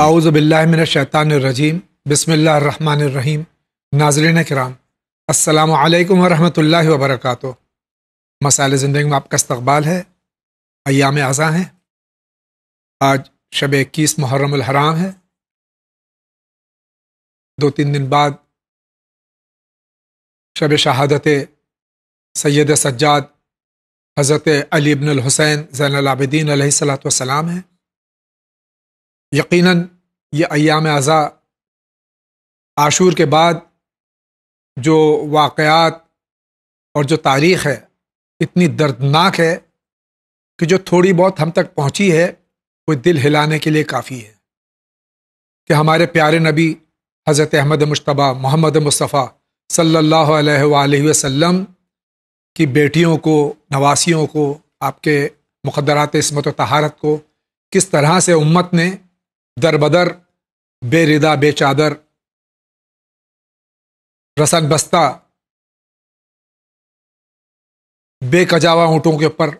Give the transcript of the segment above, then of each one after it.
اعوذ باللہ من الشیطان الرجیم بسم اللہ الرحمن الرحیم۔ ناظرین کرام، السلام علیکم ورحمۃ اللہ وبرکاتہ۔ مسائل زندگی میں آپ کا استقبال ہے۔ ایام اعزاں ہیں، آج شب 21 محرم الحرام ہے۔ 2-3 دن بعد شب شہادت سید سجاد حضرت علی بن الحسین زین العابدین علیہ الصلاۃ والسلام ہے۔ یقیناً یہ ایام اعزاں عاشور کے بعد جو واقعات اور جو تاریخ ہے اتنی دردناک ہے کہ جو تھوڑی بہت ہم تک پہنچی ہے وہ دل ہلانے کے لیے کافی ہے کہ ہمارے پیارے نبی حضرت احمد مجتبیٰ محمد مصطفیٰ صلی اللہ علیہ وآلہ وسلم کی بیٹیوں کو، نواسیوں کو، آپ کے مقدرات عصمت و طہارت کو کس طرح سے امت نے در بدر بے ردا بے چادر رسن بستہ بے کجاوا اونٹوں کے اوپر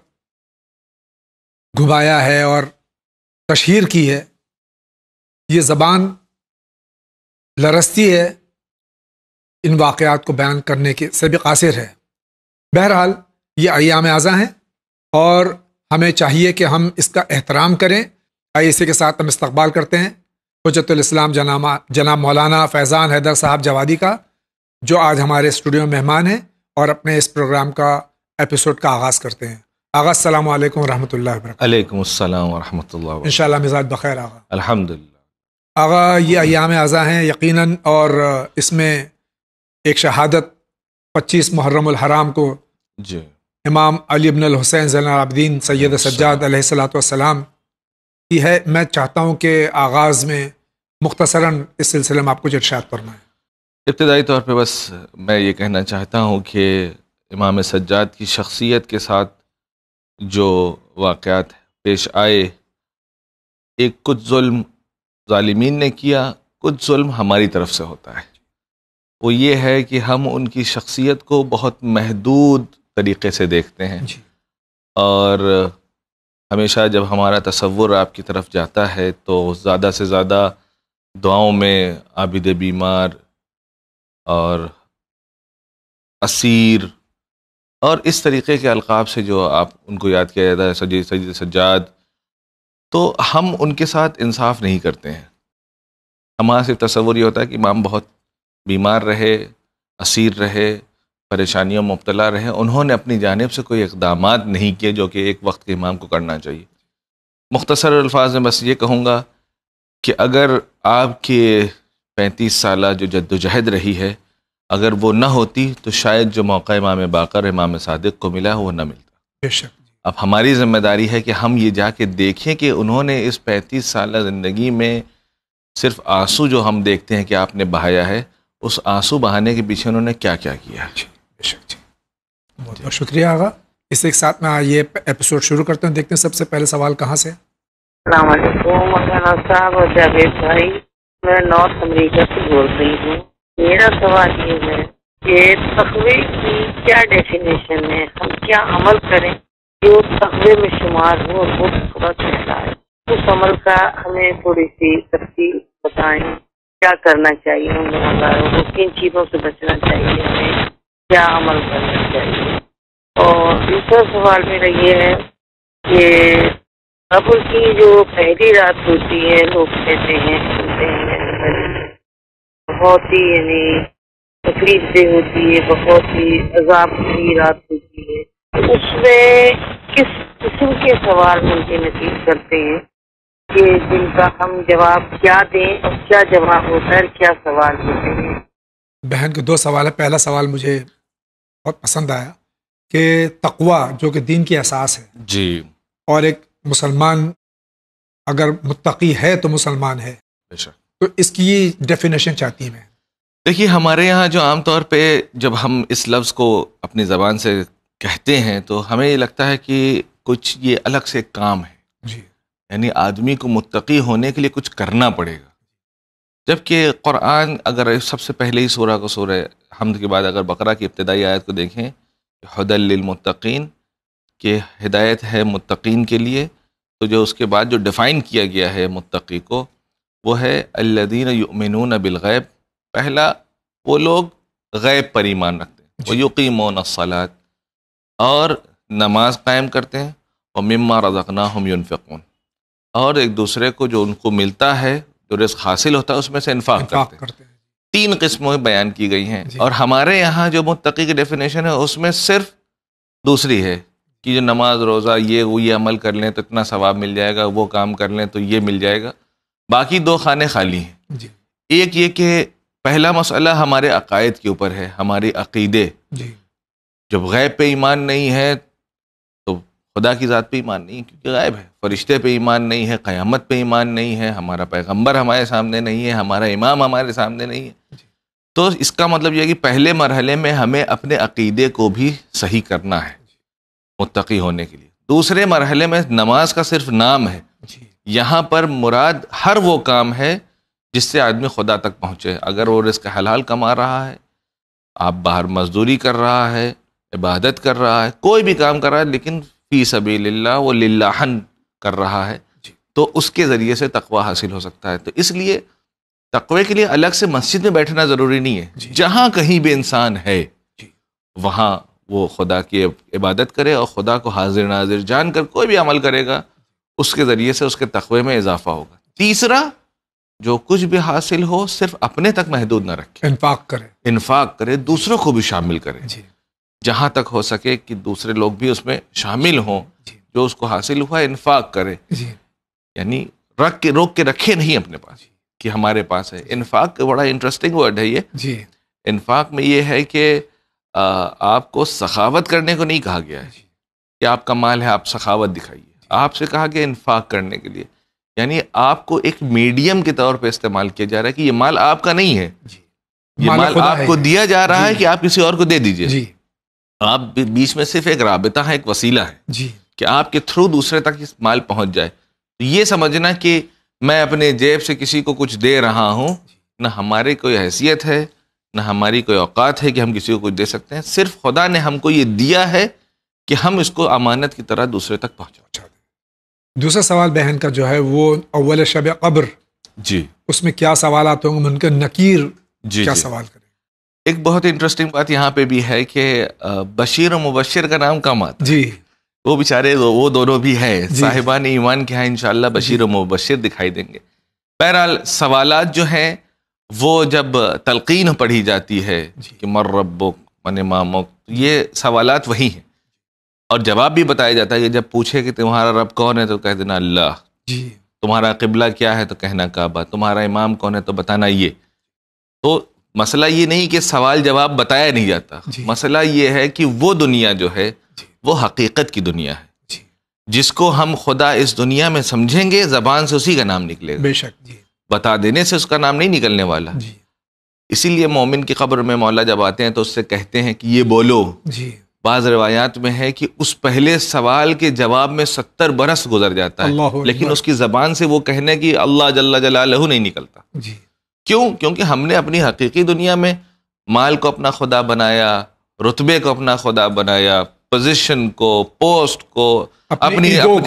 گھمایا ہے اور تشہیر کی ہے۔ یہ زبان لرزتی ہے ان واقعات کو بیان کرنے کے سے بھی قاصر ہے۔ بہرحال یہ ایام اعزاں ہیں اور ہمیں چاہیے کہ ہم اس کا احترام کریں۔ آئیے اسی کے ساتھ ہم استقبال کرتے ہیں حجت الاسلام جناب مولانا فیضان حیدر صاحب جوادی کا، جو آج ہمارے اسٹوڈیو میں مہمان ہیں اور اپنے اس پروگرام کا ایپیسوڈ کا آغاز کرتے ہیں۔ آغا السلام علیکم ورحمۃ اللہ وبرکاتہ۔ علیکم السلام ورحمۃ اللہ وبرکاتہ۔ انشاءاللہ مزاج بخیر آغا۔ الحمدللہ۔ آغا یہ ایام اعزاں ہیں یقیناً، اور اس میں ایک شہادت 25 محرم الحرام کو جی امام علی بن الحسین زین العابدین سید سجاد علیہ الصلاۃ والسلام کی ہے۔ میں چاہتا ہوں کہ آغاز میں مختصراً اس سلسلے میں آپ کچھ ارشاد فرمائیں۔ ابتدائی طور پہ بس میں یہ کہنا چاہتا ہوں کہ امام سجاد کی شخصیت کے ساتھ جو واقعات پیش آئے، ایک کچھ ظلم ظالمین نے کیا، کچھ ظلم ہماری طرف سے ہوتا ہے۔ وہ یہ ہے کہ ہم ان کی شخصیت کو بہت محدود طریقے سے دیکھتے ہیں، اور ہمیشہ جب ہمارا تصور آپ کی طرف جاتا ہے تو زیادہ سے زیادہ دعاؤں میں عابد بیمار اور اسیر اور اس طریقے کے القاب سے جو آپ ان کو یاد کیا جاتا ہے، سید سجاد، تو ہم ان کے ساتھ انصاف نہیں کرتے ہیں۔ ہمارا صرف تصور یہ ہوتا ہے کہ امام بہت بیمار رہے، اسیر رہے، پریشانیوں مبتلا رہے، انہوں نے اپنی جانب سے کوئی اقدامات نہیں کیے جو کہ ایک وقت کے امام کو کرنا چاہیے۔ مختصر الفاظ میں بس یہ کہوں گا کہ اگر آپ کے 35 سالہ جو جدوجہد رہی ہے، اگر وہ نہ ہوتی تو شاید جو موقع امام باقر امام صادق کو ملا وہ نہ ملتا۔ بے شک۔ اب ہماری ذمہ داری ہے کہ ہم یہ جا کے دیکھیں کہ انہوں نے اس 35 سالہ زندگی میں صرف آنسو جو ہم دیکھتے ہیں کہ آپ نے بہایا ہے، اس آنسو بہانے کے پیچھے انہوں نے کیا کیا کیا ہے۔ بے شک جی، بہت بہت شکریہ آغا۔ اس ایک ساتھ میں یہ ایپیسوڈ شروع کرتے ہیں۔ دیکھتے ہیں سب سے پہلے سوال کہاں سے۔ السلام علیکم مولانا صاحب اور جاوید بھائی، میں نارتھ امریکہ سے بول رہی ہوں۔ میرا سوال یہ ہے کہ تقوی کی کیا ڈیفینیشن ہے، ہم کیا عمل کریں جو تقوی میں شمار ہو اور وہ تھوڑا کہلائے؟ اس عمل کا ہمیں تھوڑی سی تفصیل بتائیں، کیا کرنا چاہیے ہم گنہگاروں کو، کن چیزوں سے بچنا چاہیے، ہمیں کیا عمل کرنا چاہیے۔ اور دوسرا سوال میرا یہ ہے کہ قبر کی جو پہلی رات ہوتی ہے، لوگ کہتے ہیں سنتے ہیں بہت ہی تکلیف دہ ہوتی ہے، بہت ہی عذاب کی رات ہوتی ہے، اس میں کس قسم کے سوال ممکن نصیب کرتے ہیں کہ جن کا ہم جواب کیا دیں، اور کیا جواب ہوتا ہے اور کیا سوال ہوتے ہیں؟ بہن کے 2 سوال ہیں۔ پہلا سوال مجھے بہت پسند آیا کہ تقوی جو کہ دین کی اساس ہے، جی، اور ایک مسلمان اگر متقی ہے تو مسلمان ہے، بے شک۔ تو اس کی ڈیفینیشن چاہتی ہیں میں۔ دیکھیے، ہمارے یہاں جو عام طور پہ جب ہم اس لفظ کو اپنی زبان سے کہتے ہیں تو ہمیں یہ لگتا ہے کہ کچھ یہ الگ سے ایک کام ہے، جی، یعنی آدمی کو متقی ہونے کے لیے کچھ کرنا پڑے گا۔ جبکہ قرآن اگر سب سے پہلے ہی سورہ کو سورہ حمد کے بعد اگر بقرہ کی ابتدائی آیت کو دیکھیں، ہدی للمتقین، کہ ہدایت ہے متقین کے لیے، تو جو اس کے بعد جو ڈیفائن کیا گیا ہے متقی کو، وہ ہے الذین یؤمنون بالغیب. پہلا وہ لوگ غیب پر ایمان رکھتے ہیں. ویقیمون الصلاۃ، اور نماز قائم کرتے ہیں. ومما رزقناہم ینفقون، اور ایک دوسرے کو جو ان کو ملتا ہے، جو رزق حاصل ہوتا ہے، اس میں سے انفاق کرتے ہیں. 3 قسمیں بیان کی گئی ہیں. اور ہمارے یہاں جو متقی کی ڈیفینیشن ہے اس میں صرف دوسری ہے کہ جو نماز روزہ یہ عمل کر لیں تو اتنا ثواب مل جائے گا، وہ کام کر لیں تو یہ مل جائے گا. باقی 2 خانے خالی ہیں. ایک یہ کہ پہلا مسئلہ ہمارے عقائد کے اوپر ہے، ہمارے عقیدے. جب غیب پہ ایمان نہیں ہے تو خدا کی ذات پہ ایمان نہیں، کیونکہ غائب ہے. فرشتے پہ ایمان نہیں ہے، قیامت پہ ایمان نہیں ہے، ہمارا پیغمبر ہمارے سامنے نہیں ہے، ہمارا امام ہمارے سامنے نہیں ہے. تو اس کا مطلب یہ ہے کہ پہلے مرحلے میں ہمیں اپنے عقیدے کو بھی صحیح کرنا ہے متقی ہونے کے لیے. دوسرے مرحلے میں نماز کا صرف نام ہے، یہاں پر مراد ہر وہ کام ہے جس سے آدمی خدا تک پہنچے. اگر وہ رزق حلال کما رہا ہے، آپ باہر مزدوری کر رہا ہے، عبادت کر رہا ہے، کوئی بھی کام کر رہا ہے، لیکن فی سبیل اللہ وہ للہن کر رہا ہے، تو اس کے ذریعے سے تقوی حاصل ہو سکتا ہے. تو اس لیے تقوی کے لیے الگ سے مسجد میں بیٹھنا ضروری نہیں ہے. جہاں کہیں بھی انسان ہے وہاں وہ خدا کی عبادت کرے اور خدا کو حاضر ناظر جان کر کوئی بھی عمل کرے گا، اس کے ذریعے سے اس کے تقوی میں اضافہ ہوگا. تیسرا، جو کچھ بھی حاصل ہو صرف اپنے تک محدود نہ رکھے، انفاق کرے، دوسروں کو بھی شامل کرے. جہاں تک ہو سکے کہ دوسرے لوگ بھی اس میں شامل ہوں. جو اس کو حاصل ہوا انفاق کرے، یعنی روک کے رکھے نہیں اپنے پاس کہ ہمارے پاس ہے. انفاق کا بڑا انٹرسٹنگ ورڈ ہے یہ. انفاق میں یہ ہے کہ آپ کو سخاوت کرنے کو نہیں کہا گیا ہے کہ آپ کا مال ہے آپ سخاوت دکھائیے. آپ سے کہا گیا انفاق کرنے کے لیے، یعنی آپ کو ایک میڈیم کے طور پہ استعمال کیا جا رہا ہے کہ یہ مال آپ کا نہیں ہے، یہ مال آپ کو دیا جا رہا ہے کہ آپ کسی اور کو دے دیجئے. آپ بیچ میں صرف ایک رابطہ ہے، ایک وسیلہ ہے کہ آپ کے تھرو دوسرے تک اس مال پہنچ جائے. یہ سمجھنا کہ میں اپنے جیب سے کسی کو کچھ دے رہا ہوں، نہ ہماری کوئی حیثیت ہے، نہ ہماری کوئی اوقات ہے کہ ہم کسی کو کچھ دے سکتے ہیں. صرف خدا نے ہم کو یہ دیا ہے کہ ہم اس کو امانت کی طرح دوسرے تک پہنچا دیں. دوسرا سوال بہن کا جو ہے وہ اول شب قبر، اس میں کیا سوالات ہوں گے؟ منکر نکیر کیا سوال کریں؟ ایک بہت انٹرسٹنگ بات یہاں پہ بھی ہے کہ بشیر و مبشر کا نام کم آتا ہے. وہ بیچارے وہ دونوں بھی ہیں. صاحبان ایمان کے ہاں انشاءاللہ بشیر و مبشر دکھائی دیں گے. بہرحال سوالات جو ہیں وہ جب تلقین پڑھی جاتی ہے کہ مر ربک من امامک، یہ سوالات وہی ہیں. اور جواب بھی بتایا جاتا ہے کہ جب پوچھے کہ تمہارا رب کون ہے تو کہہ دینا اللہ، تمہارا قبلہ کیا ہے تو کہنا کعبہ، تمہارا امام کون ہے تو بتانا یہ. تو مسئلہ یہ نہیں کہ سوال جواب بتایا نہیں جاتا، مسئلہ یہ ہے کہ وہ دنیا جو ہے وہ حقیقت کی دنیا ہے، جس کو ہم خدا اس دنیا میں سمجھیں گے زبان سے اسی کا نام نکلے گا. بے شک بتا دینے سے اس کا نام نہیں نکلنے والا. اسی لیے مومن کی قبر میں مولا جب آتے ہیں تو اس سے کہتے ہیں کہ یہ بولو. بعض روایات میں ہے کہ اس پہلے سوال کے جواب میں 70 برس گزر جاتا ہے، لیکن اس کی زبان سے وہ کہنے کی اللہ جل جلالہ نہیں نکلتا. کیوں؟ کیونکہ ہم نے اپنی حقیقی دنیا میں مال کو اپنا خدا بنایا، رتبے کو اپنا خدا بنایا، پوزیشن کو، پوسٹ کو، اپنی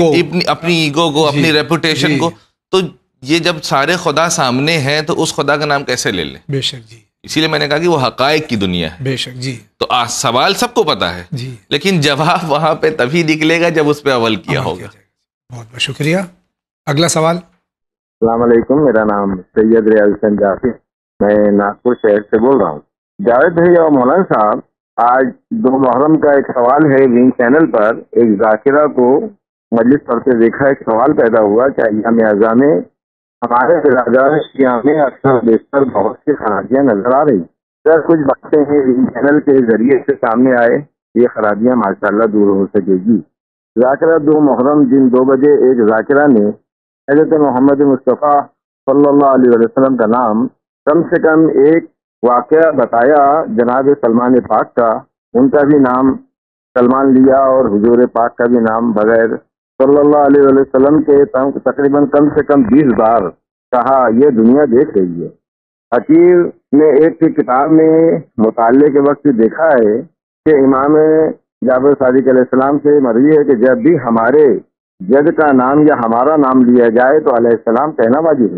ایگو کو، اپنی ریپوٹیشن کو. تو یہ جب سارے خدا سامنے ہیں تو اس خدا کا نام کیسے لے لیں؟ بے شک اسی لیے میں نے کہا کہ وہ حقائق کی دنیا ہے. بے شک تو سوال سب کو پتا ہے لیکن جواب وہاں پہ تبھی نکلے گا جب اس پہ عمل کیا ہوگا. بہت بہت شکریہ. اگلا سوال. السلام علیکم، میرا نام سید ریاض حسین جعفری، میں ناگپور شہر سے بول رہا ہوں. جاوید بھائی اور مولانا صاحب، آج 2 محرم کا ایک سوال ہے ونگ چینل پر. ایک ذاکرہ کو مجلس پڑھتے دیکھا، ایک سوال پیدا ہوا کہ ایام اعزاء میں ہمارے برادر شیعہ میں اکثر بیشتر بہت سی خرابیاں نظر آ رہی. سر کچھ باتیں ہیں ونگ چینل کے ذریعے سے سامنے آئے، یہ خرابیاں ماشاءاللہ دور ہو سکے گی. ذاکرہ 2 محرم دن 2 بجے ایک ذاکرہ نے حضرت محمد مصطفیٰ صلی اللہ علیہ وسلم کا نام کم سے کم ایک واقعہ بتایا جناب سلمان پاک کا، ان کا بھی نام سلمان لیا اور حضور پاک کا بھی نام بغیر صلی اللہ علیہ وسلم کے تقریباً کم سے کم 20 بار کہا. یہ دنیا دیکھ رہی ہے. حکیم نے ایک کی کتاب میں مطالعے کے وقت دیکھا ہے کہ امام جعفر صادق علیہ السلام سے مرضی ہے کہ جب بھی ہمارے جد کا نام یا ہمارا نام لیا جائے تو علیہ السلام کہنا واجب ہے.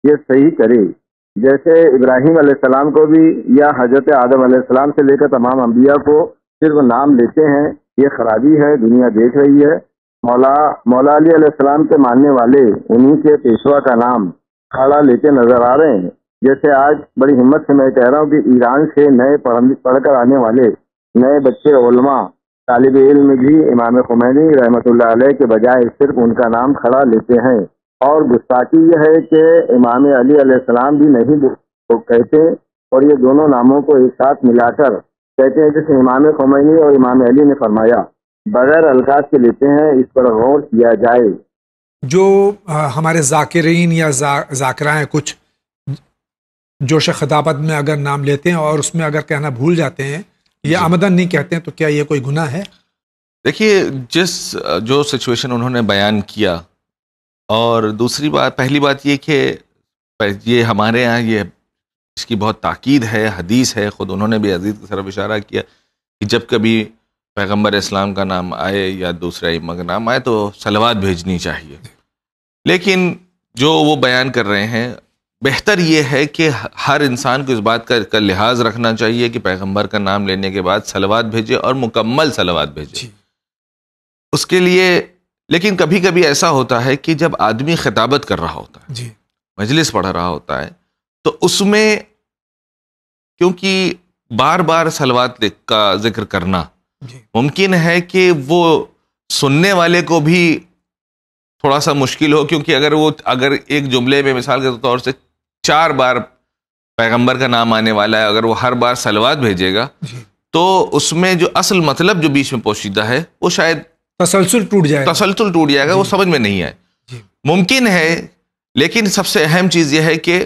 یہ صحیح کرے. جیسے ابراہیم علیہ السلام کو بھی یا حضرت آدم علیہ السلام سے لے کر تمام انبیاء کو صرف نام لیتے ہیں، یہ خرابی ہے، دنیا دیکھ رہی ہے. مولا علی علیہ السلام کے ماننے والے انہی کے پیشوا کا نام کھڑا لیتے نظر آ رہے ہیں. جیسے آج بڑی ہمت سے میں کہہ رہا ہوں کہ ایران سے نئے پڑھ کر آنے والے نئے بچے علماء طالب علم بھی امام خمینی رحمۃ اللہ علیہ کے بجائے صرف ان کا نام کھڑا لیتے ہیں. اور گستاخی یہ ہے کہ امام علی علیہ السلام بھی نہیں کہتے، اور یہ دونوں ناموں کو ایک ساتھ ملا کر کہتے ہیں جیسے امام خمینی اور امام علی نے فرمایا، بغیر القاب کے لیتے ہیں. اس پر غور کیا جائے. جو ہمارے ذاکرین یا ذاکرائیں کچھ جوش خطابت میں اگر نام لیتے ہیں اور اس میں اگر کہنا بھول جاتے ہیں یا عمدن نہیں کہتے ہیں، تو کیا یہ کوئی گناہ ہے؟ دیکھیے، جو سچویشن انہوں نے بیان کیا، اور دوسری بات، پہلی بات یہ کہ یہ ہمارے ہاں یہ اس کی بہت تاکید ہے، حدیث ہے، خود انہوں نے بھی حدیث کی طرف اشارہ کیا کہ جب کبھی پیغمبر اسلام کا نام آئے یا دوسرے ائمہ کا نام آئے تو صلوات بھیجنی چاہیے. لیکن جو وہ بیان کر رہے ہیں، بہتر یہ ہے کہ ہر انسان کو اس بات کا لحاظ رکھنا چاہیے کہ پیغمبر کا نام لینے کے بعد صلوات بھیجے اور مکمل صلوات بھیجے. اس کے لیے لیکن کبھی کبھی ایسا ہوتا ہے کہ جب آدمی خطابت کر رہا ہوتا ہے، مجلس پڑھ رہا ہوتا ہے، تو اس میں کیونکہ بار بار صلوات کا ذکر کرنا ممکن ہے کہ وہ سننے والے کو بھی تھوڑا سا مشکل ہو، کیونکہ اگر ایک جملے میں مثال کے طور سے 4 بار پیغمبر کا نام آنے والا ہے، اگر وہ ہر بار صلوات بھیجے گا تو اس میں جو اصل مطلب جو بیچ میں پوشیدہ ہے وہ شاید تسلسل ٹوٹ جائے گا، وہ سمجھ میں نہیں آئے. ممکن ہے، لیکن سب سے اہم چیز یہ ہے کہ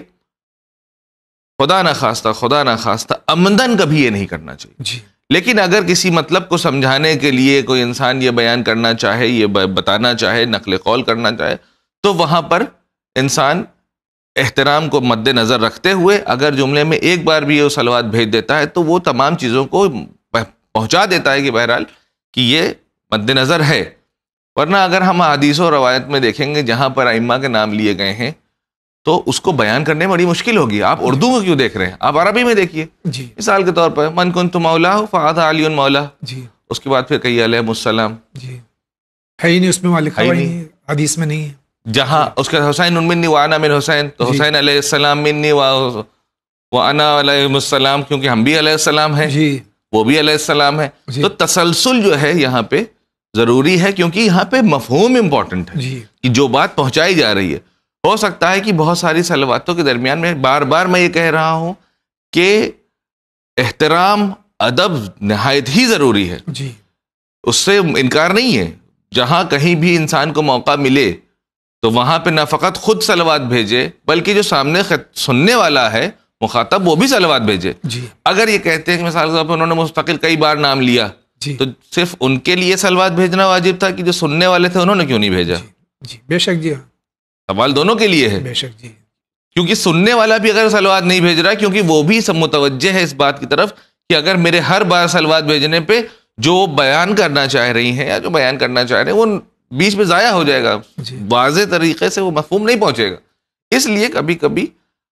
خدا نہ خواستہ عمدن کبھی یہ نہیں کرنا چاہیے. لیکن اگر کسی مطلب کو سمجھانے کے لیے کوئی انسان یہ بیان کرنا چاہے، یہ بتانا چاہے، نقل قول کرنا چاہے، تو وہاں پر انسان احترام کو مد نظر رکھتے ہوئے اگر جملے میں ایک بار بھی یہ صلوات بھیج دیتا ہے تو وہ تمام چیزوں کو پہنچا دیتا ہے کہ بہرحال کہ یہ مد نظر ہے. ورنہ اگر ہم حدیث و روایت میں دیکھیں گے جہاں پر ائمہ کے نام لیے گئے ہیں تو اس کو بیان کرنے میں بڑی مشکل ہوگی. آپ اردو میں کیوں دیکھ رہے ہیں، آپ عربی میں دیکھیے. مثال کے طور پر من کنت مولا فہذا علی مولا، اس کے بعد پھر کہیے علیہ السلام، ہے ہی نہیں اس میں، لکھا ہوا نہیں، حدیث میں نہیں ہے. جہاں اس کے حسین منی وانا من حسین، تو حسین علیہ السلام منی وانا علیہ السلام، کیونکہ ہم بھی علیہ السلام ہیں، وہ بھی علیہ السلام ہے. تو تسلسل جو ہے یہاں پہ ضروری ہے، کیونکہ یہاں پہ مفہوم امپورٹنٹ ہے کہ جو بات پہنچائی جا رہی ہے. ہو سکتا ہے کہ بہت ساری صلواتوں کے درمیان میں بار بار میں یہ کہہ رہا ہوں کہ احترام، ادب نہایت ہی ضروری ہے، اس سے انکار نہیں ہے. جہاں کہیں بھی انسان کو موقع ملے تو وہاں پہ نہ فقط خود صلوات بھیجے بلکہ جو سامنے سننے والا ہے مخاطب وہ بھی صلوات بھیجے. اگر یہ کہتے ہیں کہ مثال کے طور پر انہوں نے مستقل کئی بار نام لیا تو صرف ان کے لیے صلوات بھیجنا واجب تھا کہ جو سننے والے تھے انہوں نے کیوں نہیں بھیجا؟ بے شک جی، سوال دونوں کے لیے ہے. بے شک جی، کیونکہ سننے والا بھی اگر صلوات نہیں بھیج رہا، کیونکہ وہ بھی سب متوجہ ہے اس بات کی طرف کہ اگر میرے ہر بار صلوات بھیجنے پہ جو بیان کرنا چاہ رہی ہیں یا جو بیان کرنا چاہ رہے ہیں وہ بیچ میں ضائع ہو جائے گا، واضح طریقے سے وہ مفہوم نہیں پہنچے گا. اس لیے کبھی کبھی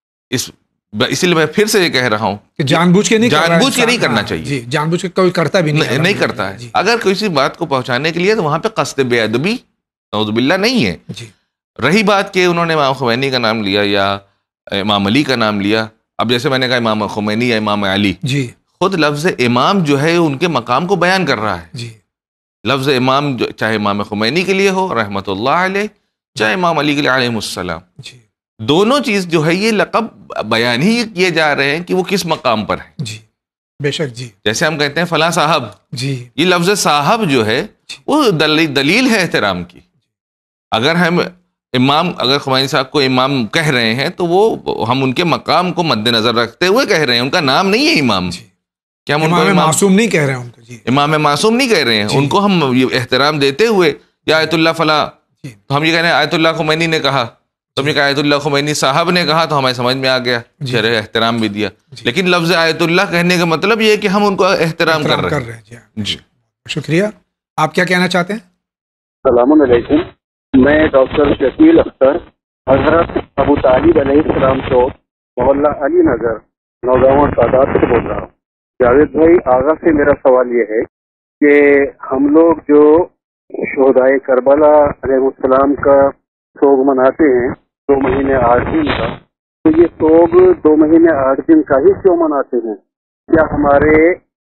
اسی لیے میں پھر سے یہ کہہ رہا ہوں کہ جان بوجھ کے نہیں کرنا چاہیے. جان بوجھ کے کوئی کرتا بھی نہیں کرتا ہے. اگر کسی بات کو پہنچانے کے لیے تو وہاں پہ قصد بے ادبی نعوذ باللہ نہیں ہے. رہی بات کہ انہوں نے امام خمینی کا نام لیا یا امام علی کا نام لیا، اب جیسے میں نے کہا امام خمینی یا امام علی، خود لفظ امام جو ہے ان کے مقام کو بیان کر رہا ہے. لفظ امام چاہے امام خمینی کے لیے ہو رحمۃ اللہ علیہ، چاہے امام علی کے لیے علیہ السلام، دونوں چیز جو ہے یہ لقب بیان ہی کیے جا رہے ہیں کہ وہ کس مقام پر ہے. بے شک جی. جیسے ہم کہتے ہیں فلاں صاحب، یہ لفظ صاحب جو ہے وہ دلیل ہے احترام کی. اگر ہم اگر خمینی صاحب کو امام کہہ رہے ہیں تو وہ ہم ان کے مقام کو مد نظر رکھتے ہوئے کہہ رہے ہیں، ان کا نام نہیں ہے امام. کیا ہم امام معصوم نہیں کہہ رہے ہیں ان کو؟ امام معصوم نہیں کہہ رہے ہیں ان کو، ہم یہ احترام دیتے ہوئے یا آیت اللہ فلاں، تو ہم یہ کہہ رہے ہیں آیت اللہ خمینی نے کہا، تو ہم یہ کہا آیت اللہ خمینی صاحب نے کہا تو ہمیں سمجھ میں آ گیا، شرح احترام بھی دیا. لیکن لفظ آیت اللہ کہنے کا مطلب یہ ہے کہ ہم ان کو احترام کر رہے ہیں. جی شکریہ. آپ کیا کہنا چاہتے ہیں؟ السلام علیکم، میں ڈاکٹر شکیل اختر حضرت ابو طالب علیہ السلام چوک، محلہ علی نگر، نوگاواں سادات سے بول رہا ہوں۔ جاوید بھائی، آغاز سے میرا سوال یہ ہے کہ ہم لوگ جو شہدائے کربلا علیہ السلام کا سوگ مناتے ہیں 2 مہینے 8 دن کا، تو یہ سوگ 2 مہینے 8 دن کا ہی کیوں مناتے ہیں؟ کیا ہمارے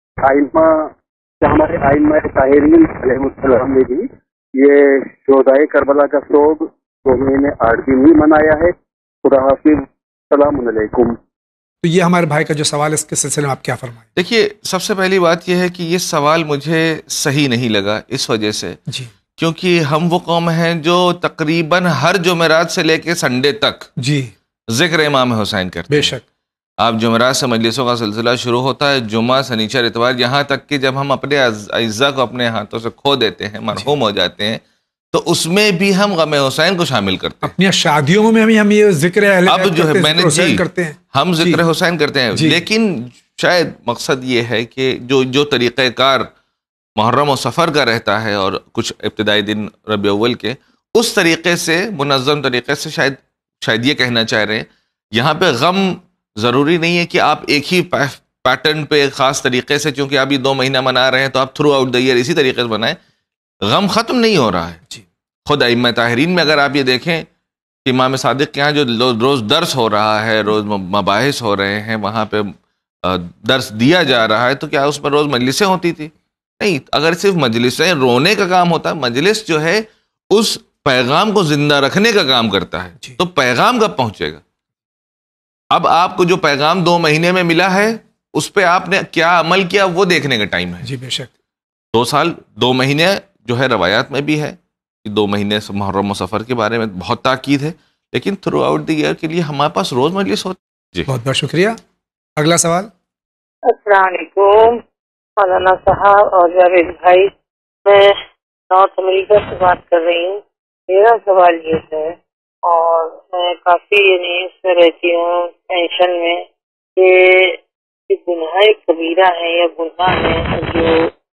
آئمہ طاہرین علیہ السلام نے بھی یہ شہدائے کربلا کا سوگ 2 مہینے 8 دن ہی منایا ہے؟ خدا حافظ، السلام علیکم۔ تو یہ ہمارے بھائی کا جو سوال ہے، اس کے سلسلے میں آپ کیا فرمائیں؟ دیکھیے، سب سے پہلی بات یہ ہے کہ یہ سوال مجھے صحیح نہیں لگا اس وجہ سے جی کیونکہ ہم وہ قوم ہیں جو تقریباً ہر جمعرات سے لے کے سنڈے تک جی ذکر امام حسین کرتے بے ہیں۔ شک، آپ جمعرات سے مجلسوں کا سلسلہ شروع ہوتا ہے، جمعہ، سنیچر، اتوار، یہاں تک کہ جب ہم اپنے اعزاء کو اپنے ہاتھوں سے کھو دیتے ہیں، مرحوم ہو جاتے ہیں، تو اس میں بھی ہم غم حسین کو شامل کرتے ہیں۔ اپنی شادیوں میں بھی ہم یہ ذکر اہل اب بیت جو ہے کرتے ہیں، میں نے ذکر حسین جی کرتے ہیں، ہم ذکر جی حسین کرتے ہیں، جی لیکن شاید مقصد یہ ہے کہ جو طریقہ کار محرم و سفر کا رہتا ہے اور کچھ ابتدائی دن ربیع اول کے، اس طریقے سے منظم طریقے سے شاید یہ کہنا چاہ رہے ہیں۔ یہاں پہ غم ضروری نہیں ہے کہ آپ ایک ہی پیٹرن پہ ایک خاص طریقے سے، چونکہ آپ یہ 2 مہینہ منا رہے ہیں تو آپ تھرو آؤٹ دا ایئر اسی طریقے سے منائیں۔ غم ختم نہیں ہو رہا ہے۔ جی خود ائمہ طاہرین میں اگر آپ یہ دیکھیں کہ امام صادق کے ہاں جو روز درس ہو رہا ہے، روز مباحث ہو رہے ہیں، وہاں پہ درس دیا جا رہا ہے، تو کیا اس میں روز مجلسیں ہوتی تھی؟ نہیں۔ اگر صرف مجلسیں رونے کا کام ہوتا، مجلس جو ہے اس پیغام کو زندہ رکھنے کا کام کرتا ہے، جی تو پیغام کب پہنچے گا؟ اب آپ کو جو پیغام 2 مہینے میں ملا ہے، اس پہ آپ نے کیا عمل کیا، وہ دیکھنے کا ٹائم ہے۔ جی بے شک، 2 سال 2 مہینے جو ہے روایات میں بھی ہے کہ 2 مہینے سے محرم و سفر کے بارے میں بہت تاکید ہے، لیکن تھرو آؤٹ دی ایئر کے لیے ہمارے پاس روز مجلس ہوتی ہے۔ بہت بہت شکریہ۔ اگلا سوال۔ السلام علیکم مولانا صاحب اور جاوید بھائی، میں نارتھ امریکہ سے بات کر رہی ہوں۔ میرا سوال یہ ہے، اور میں کافی اس میں رہتی ہوں ٹینشن میں، کہ گناہ کبیرہ ہے یا گناہ ہے جو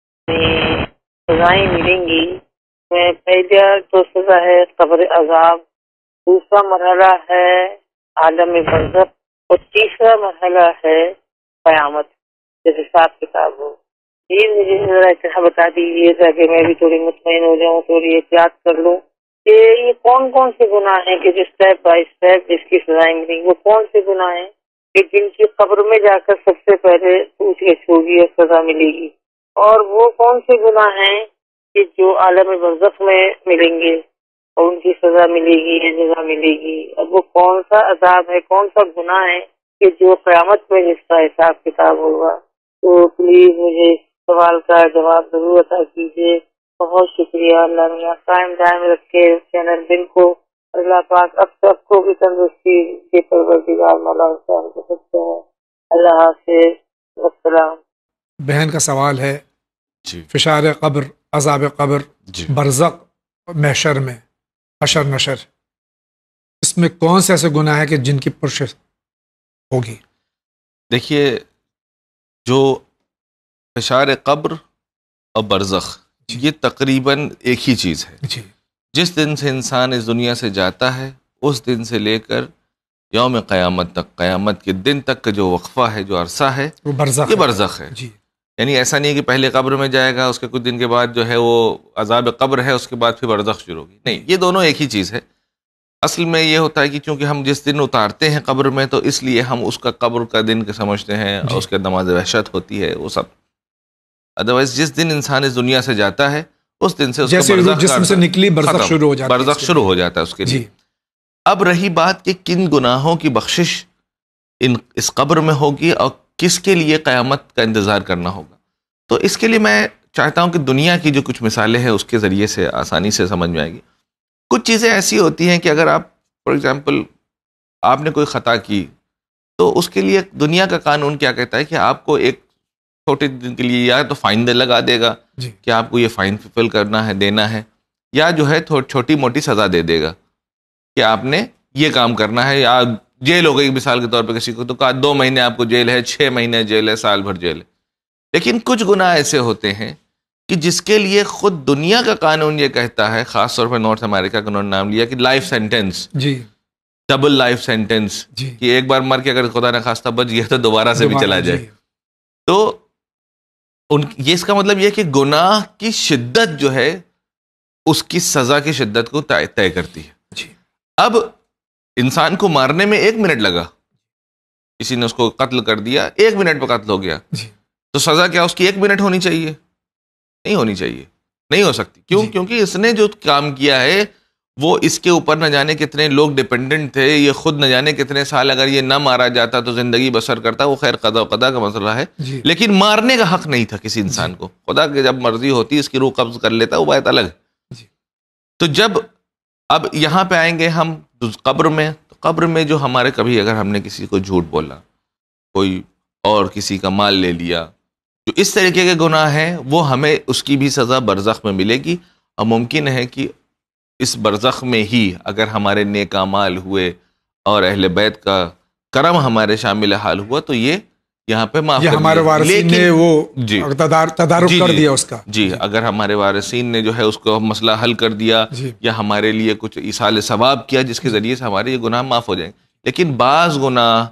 سزائیں ملیں گی۔ میں پہلا تو سزا ہے قبر عذاب، دوسرا مرحلہ ہے عالم برزخ، اور تیسرا مرحلہ ہے قیامت جب حساب کتاب ہو۔ یہ مجھے ذرا اتنا بتا دیجیے تاکہ میں بھی تھوڑی مطمئن ہو جاؤں، تھوڑی احتیاط کر لوں کہ یہ کون کون سے گناہ ہیں کہ جو اسٹیپ بائی اسٹیپ جس کی سزائیں ملیں گی، وہ کون سے گناہ ہیں کہ جن کی قبر میں جا کر سب سے پہلے پوچھ گچھ ہوگی اور سزا ملے گی، اور وہ کون سے گناہ ہیں کہ جو عالم برزخ میں ملیں گے اور ان کی سزا ملے گی یا جزا ملے گی، اب وہ کون سا عذاب ہے، کون سا گناہ ہے کہ جو قیامت میں جس کا حساب کتاب ہوگا۔ تو پلیز مجھے اس سوال کا جواب ضرور عطا کیجیے۔ بہت شکریہ۔ اللہ میاں قائم دائم رکھے چینل دل کو، اللہ پاک اب سب کو بھی تندرستی کے پروردگار مولا حسین کو سکتے ہیں۔ اللہ حافظ، السلام۔ بہن کا سوال ہے، جی فشار قبر، عذاب قبر، جی برزخ، محشر میں حشر نشر، اس میں کون سے ایسے گناہ ہیں کہ جن کی پرشش ہوگی؟ دیکھیے، جو فشار قبر اور برزخ، یہ تقریباً ایک ہی چیز ہے۔ جی جس دن سے انسان اس دنیا سے جاتا ہے، اس دن سے لے کر یوم قیامت تک، قیامت کے دن تک کا جو وقفہ ہے، جو عرصہ ہے، وہ برزخ یہ ہے۔ برزخ ہے۔ جی یعنی ایسا نہیں ہے کہ پہلے قبر میں جائے گا، اس کے کچھ دن کے بعد جو ہے وہ عذاب قبر ہے، اس کے بعد پھر برزخ شروع ہوگی، نہیں، یہ دونوں ایک ہی چیز ہے۔ اصل میں یہ ہوتا ہے کہ چونکہ ہم جس دن اتارتے ہیں قبر میں، تو اس لیے ہم اس کا قبر کا دن کے سمجھتے ہیں، اور اس کے نماز وحشت ہوتی ہے، وہ سب۔ ادروائز جس دن انسان اس دنیا سے جاتا ہے، اس دن سے اس جیسے کا روح برزخ جسم سے نکلی، برزخ ختم، شروع ہو جاتا ہے برزخ اس کے شروع لیے۔ ہو جاتا ہے اس کے لیے۔ جی اب رہی بات کہ کن گناہوں کی بخشش اس قبر میں ہوگی اور کس کے لیے قیامت کا انتظار کرنا ہوگا، تو اس کے لیے میں چاہتا ہوں کہ دنیا کی جو کچھ مثالیں ہیں اس کے ذریعے سے آسانی سے سمجھ میں آئے گی۔ کچھ چیزیں ایسی ہوتی ہیں کہ اگر آپ فار ایگزامپل آپ نے کوئی خطا کی، تو اس کے لیے دنیا کا قانون کیا کہتا ہے کہ آپ کو ایک چھوٹے دن کے لیے یا تو فائن لگا دے گا جی کہ آپ کو یہ فائن فل کرنا ہے، دینا ہے، یا جو ہے چھوٹی موٹی سزا دے دے گا کہ آپ نے یہ کام کرنا ہے، یا جیل ہو گئی مثال کے طور پہ کسی کو، تو کہا 2 مہینے آپ کو جیل ہے، 6 مہینے جیل ہے، سال بھر جیل ہے۔ لیکن کچھ گناہ ایسے ہوتے ہیں کہ جس کے لیے خود دنیا کا قانون یہ کہتا ہے، خاص طور پر نارتھ امریکہ کا انہوں نے نام لیا کہ لائف سینٹینس، جی ڈبل لائف سینٹینس کہ ایک بار مر کے اگر خدا نہ خواستہ بچ گیا تو دوبارہ سے بھی چلا جائے. تو یہ اس کا مطلب یہ کہ گناہ کی شدت جو ہے اس کی سزا کی شدت کو طے کرتی ہے. اب انسان کو مارنے میں 1 منٹ لگا, کسی نے اس کو قتل کر دیا, 1 منٹ پہ قتل ہو گیا, تو سزا کیا اس کی 1 منٹ ہونی چاہیے؟ نہیں ہونی چاہیے, نہیں ہو سکتی. کیوں؟ کیونکہ اس نے جو کام کیا ہے وہ اس کے اوپر نہ جانے کتنے لوگ ڈپینڈنٹ تھے, یہ خود نہ جانے کتنے سال اگر یہ نہ مارا جاتا تو زندگی بسر کرتا. وہ خیر قضا و قدر کا مسئلہ ہے, لیکن مارنے کا حق نہیں تھا کسی انسان کو. خدا کی جب مرضی ہوتی اس کی روح قبض کر لیتا, وہ بات الگ ہے. تو جب اب یہاں پہ آئیں گے ہم قبر میں, تو قبر میں جو ہمارے کبھی اگر ہم نے کسی کو جھوٹ بولا, کوئی اور کسی کا مال لے لیا, جو اس طریقے کے گناہ ہیں, وہ ہمیں اس کی بھی سزا برزخ میں ملے گی. اور ممکن ہے کہ اس برزخ میں ہی اگر ہمارے نیک اعمال ہوئے اور اہل بیت کا کرم ہمارے شامل حال ہوا تو یہ یہاں پہ معاف کر ہمارے وارثین نے وہ تدارک کر دیا اس کا. جی, اگر ہمارے وارثین نے جو ہے اس کو مسئلہ حل کر دیا یا ہمارے لیے کچھ ایصال ثواب کیا جس کے ذریعے سے ہمارے یہ گناہ معاف ہو جائیں. لیکن بعض گناہ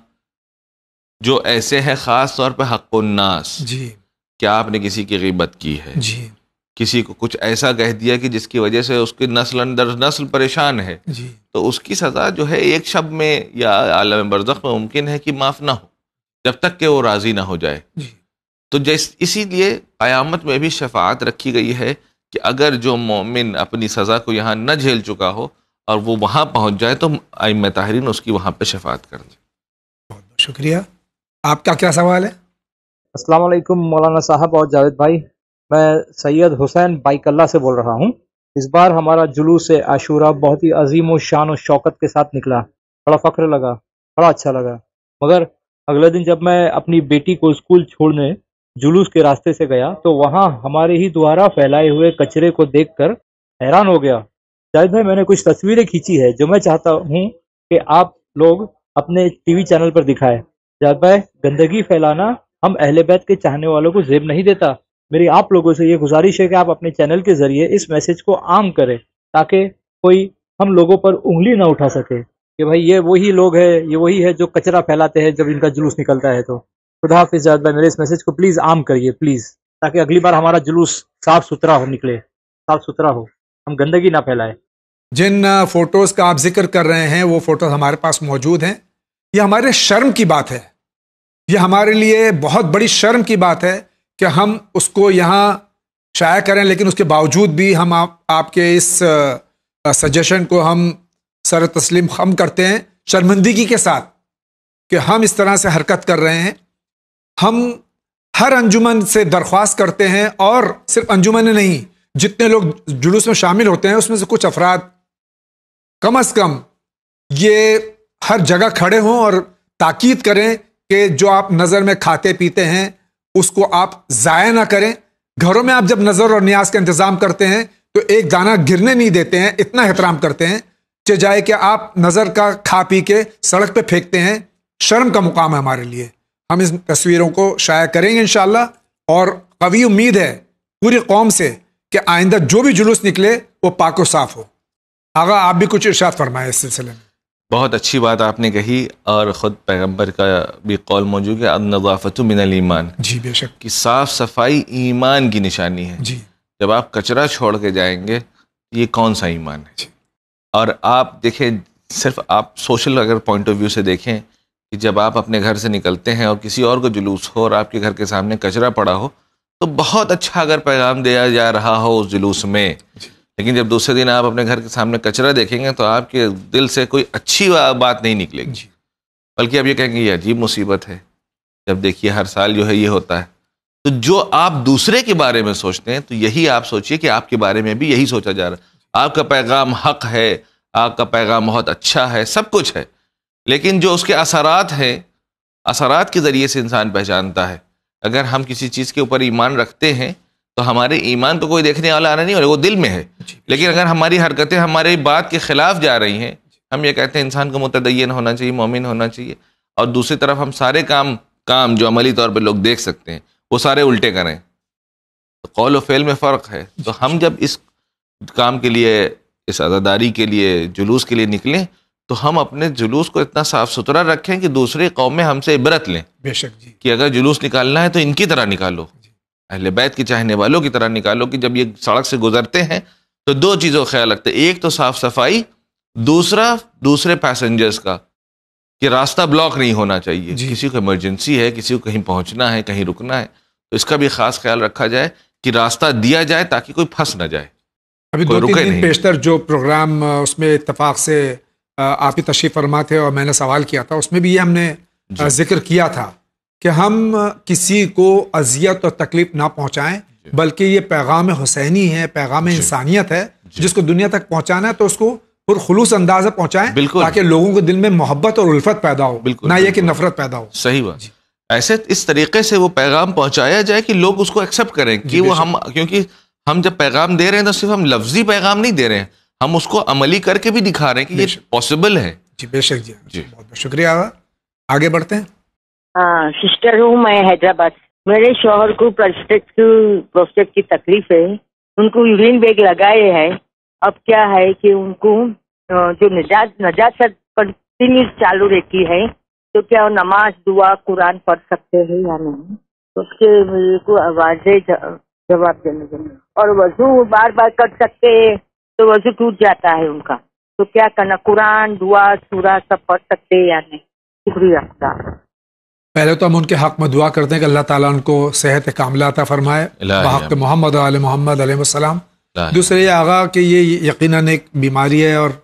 جو ایسے ہیں, خاص طور پہ حق الناس, کیا آپ نے کسی کی غیبت کی ہے, کسی کو کچھ ایسا کہہ دیا کہ جس کی وجہ سے اس کی نسل در نسل پریشان ہے, تو اس کی سزا جو ہے ایک شب میں یا عالم برزخ میں ممکن ہے کہ معاف نہ ہو جب تک کہ وہ راضی نہ ہو جائے. تو اسی لیے قیامت میں بھی شفاعت رکھی گئی ہے کہ اگر جو مومن اپنی سزا کو یہاں نہ جھیل چکا ہو اور وہ وہاں پہنچ جائے تو ائمہ طاہرین اس کی وہاں پہ شفاعت کر دیں. بہت بہت شکریہ. آپ کا کیا سوال ہے؟ السلام علیکم مولانا صاحب اور جاوید بھائی, میں سید حسین بائک اللہ سے بول رہا ہوں. اس بار ہمارا جلوس عاشورہ بہت ہی عظیم و شان و شوکت کے ساتھ نکلا, بڑا فخر لگا, بڑا اچھا لگا. مگر اگلے دن جب میں اپنی بیٹی کو اسکول چھوڑنے جلوس کے راستے سے گیا تو وہاں ہمارے ہی دوارا پھیلائے ہوئے کچرے کو دیکھ کر حیران ہو گیا. جاوید بھائی, میں نے کچھ تصویریں کھینچی ہے جو میں چاہتا ہوں کہ آپ لوگ اپنے ٹی وی چینل پر دکھائیں. جاوید بھائی, گندگی پھیلانا ہم اہل بیت کے چاہنے والوں کو زیب نہیں دیتا. میری آپ لوگوں سے یہ گزارش ہے کہ آپ اپنے چینل کے ذریعے اس میسج کو عام کریں تاکہ کوئی ہم لوگوں پر انگلی نہ اٹھا سکے کہ بھائی یہ وہی لوگ ہیں, یہ وہی ہے جو کچرا پھیلاتے ہیں جب ان کا جلوس نکلتا ہے. تو خدا حافظ جاوید بھائی, میرے اس میسج کو پلیز عام کریے پلیز, تاکہ اگلی بار ہمارا جلوس صاف ستھرا ہو, نکلے صاف ستھرا ہو, ہم گندگی نہ پھیلائیں. جن فوٹوز کا آپ ذکر کر رہے ہیں وہ فوٹوز ہمارے پاس موجود ہیں. یہ ہمارے شرم کی بات ہے, یہ ہمارے لیے بہت بڑی شرم کی بات ہے کہ ہم اس کو یہاں شائع کریں, لیکن اس کے باوجود بھی ہم آپ کے اس سجیشن کو ہم سر تسلیم خم کرتے ہیں شرمندگی کے ساتھ کہ ہم اس طرح سے حرکت کر رہے ہیں. ہم ہر انجمن سے درخواست کرتے ہیں, اور صرف انجمن نہیں, جتنے لوگ جلوس میں شامل ہوتے ہیں اس میں سے کچھ افراد کم از کم یہ ہر جگہ کھڑے ہوں اور تاکید کریں کہ جو آپ نظر میں کھاتے پیتے ہیں اس کو آپ ضائع نہ کریں. گھروں میں آپ جب نظر اور نیاز کا انتظام کرتے ہیں تو ایک دانہ گرنے نہیں دیتے ہیں, اتنا احترام کرتے ہیں کہ جائے کہ آپ نظر کا کھا پی کے سڑک پہ پھینکتے ہیں. شرم کا مقام ہے ہمارے لیے. ہم اس تصویروں کو شائع کریں گے انشاءاللہ, اور قوی امید ہے پوری قوم سے کہ آئندہ جو بھی جلوس نکلے وہ پاک و صاف ہو. آغا, آپ بھی کچھ ارشاد فرمائیں اس سلسلے میں. بہت اچھی بات آپ نے کہی, اور خود پیغمبر کا بھی قول موجود ہے, النظافۃ من الایمان. جی بے شک, کہ صاف صفائی ایمان کی نشانی ہے. جی, جب آپ کچرا چھوڑ کے جائیں گے یہ کون سا ایمان ہے؟ جی. اور آپ دیکھیں, صرف آپ سوشل اگر پوائنٹ آف ویو سے دیکھیں کہ جب آپ اپنے گھر سے نکلتے ہیں اور کسی اور کو جلوس ہو اور آپ کے گھر کے سامنے کچرا پڑا ہو تو بہت اچھا اگر پیغام دیا جا رہا ہو اس جلوس میں, لیکن جب دوسرے دن آپ اپنے گھر کے سامنے کچرا دیکھیں گے تو آپ کے دل سے کوئی اچھی بات نہیں نکلے گی, بلکہ آپ یہ کہیں گے یہ عجیب مصیبت ہے. جب دیکھیے ہر سال جو ہے یہ ہوتا ہے, تو جو آپ دوسرے کے بارے میں سوچتے ہیں تو یہی آپ سوچیے کہ آپ کے بارے میں بھی یہی سوچا جا رہا ہے. آپ کا پیغام حق ہے, آپ کا پیغام بہت اچھا ہے, سب کچھ ہے, لیکن جو اس کے اثرات ہیں, اثرات کے ذریعے سے انسان پہچانتا ہے. اگر ہم کسی چیز کے اوپر ایمان رکھتے ہیں تو ہمارے ایمان تو کوئی دیکھنے والا نہیں ہو رہا, وہ دل میں ہے. لیکن اگر ہماری حرکتیں ہماری بات کے خلاف جا رہی ہیں, ہم یہ کہتے ہیں انسان کو متدین ہونا چاہیے, مومن ہونا چاہیے, اور دوسری طرف ہم سارے کام جو عملی طور پہ لوگ دیکھ سکتے ہیں وہ سارے الٹے کریں, تو قول و فعل میں فرق ہے. تو ہم جب اس کام کے لیے, اس عزاداری کے لیے, جلوس کے لیے نکلیں تو ہم اپنے جلوس کو اتنا صاف ستھرا رکھیں کہ دوسری قومیں ہم سے عبرت لیں. بے شک جی. کہ اگر جلوس نکالنا ہے تو ان کی طرح نکالو, اہل بیت کی چاہنے والوں کی طرح نکالو, کہ جب یہ سڑک سے گزرتے ہیں تو دو چیزوں کا خیال رکھتے ہیں, ایک تو صاف صفائی, دوسرا دوسرے پیسنجرز کا, کہ راستہ بلاک نہیں ہونا چاہیے. جی. کسی کو ایمرجنسی ہے, کسی کو کہیں پہنچنا ہے, کہیں رکنا ہے, تو اس کا بھی خاص خیال رکھا جائے کہ راستہ دیا جائے تاکہ کوئی پھنس نہ جائے. ابھی کوئی 2-3 رکے دن نہیں. پیشتر جو پروگرام اس میں اتفاق سے آپ کی تشریف فرما تھے اور میں نے سوال کیا تھا, اس میں بھی یہ ہم نے ذکر کیا تھا کہ ہم کسی کو اذیت اور تکلیف نہ پہنچائیں, بلکہ یہ پیغام حسینی ہے, پیغام انسانیت ہے, جس کو دنیا تک پہنچانا ہے تو اس کو پرخلوص انداز سے پہنچائیں, تاکہ لوگوں کے دل میں محبت اور الفت پیدا ہو, نہ یہ کہ نفرت پیدا ہو. صحیح بات. ایسے اس طریقے سے وہ پیغام پہنچایا جائے کہ لوگ اس کو ایکسیپٹ کریں, کہ وہ ہم, کیونکہ ہم جب پیغام دے رہے ہیں تو صرف ہم لفظی پیغام نہیں دے رہے ہیں, ہم اس کو عملی کر کے بھی دکھا رہے ہیں کہ یہ پاسبل ہے. جی بے شک جی. بہت بہت شکریہ. آگے بڑھتے ہیں. ہاں سسٹر ہوں میں حیدرآباد. میرے شوہر کو پروسٹیٹ کی تکلیف ہے, ان کو یورین بیگ لگائے ہے. اب کیا ہے کہ ان کو جو نجاست کنٹینیو چالو رہتی ہے, تو کیا وہ نماز دعا قرآن پڑھ سکتے ہیں یا نہیں؟ اس کے میرے کو واضح جواب دینے کے لیے. اور وضو بار بار کر سکتے ہیں تو وضو ٹوٹ جاتا ہے ان کا, تو کیا کرنا؟ قرآن دعا سورہ سب پڑھ سکتے ہیں یا نہیں؟ شکریہ. پہلے تو ہم ان کے حق میں دعا کرتے ہیں کہ اللہ تعالیٰ ان کو صحت کاملہ عطا فرمائے بحق محمد و آل محمد علیہ السلام. دوسرے یہ آغا کہ یہ یقیناً ایک بیماری ہے اور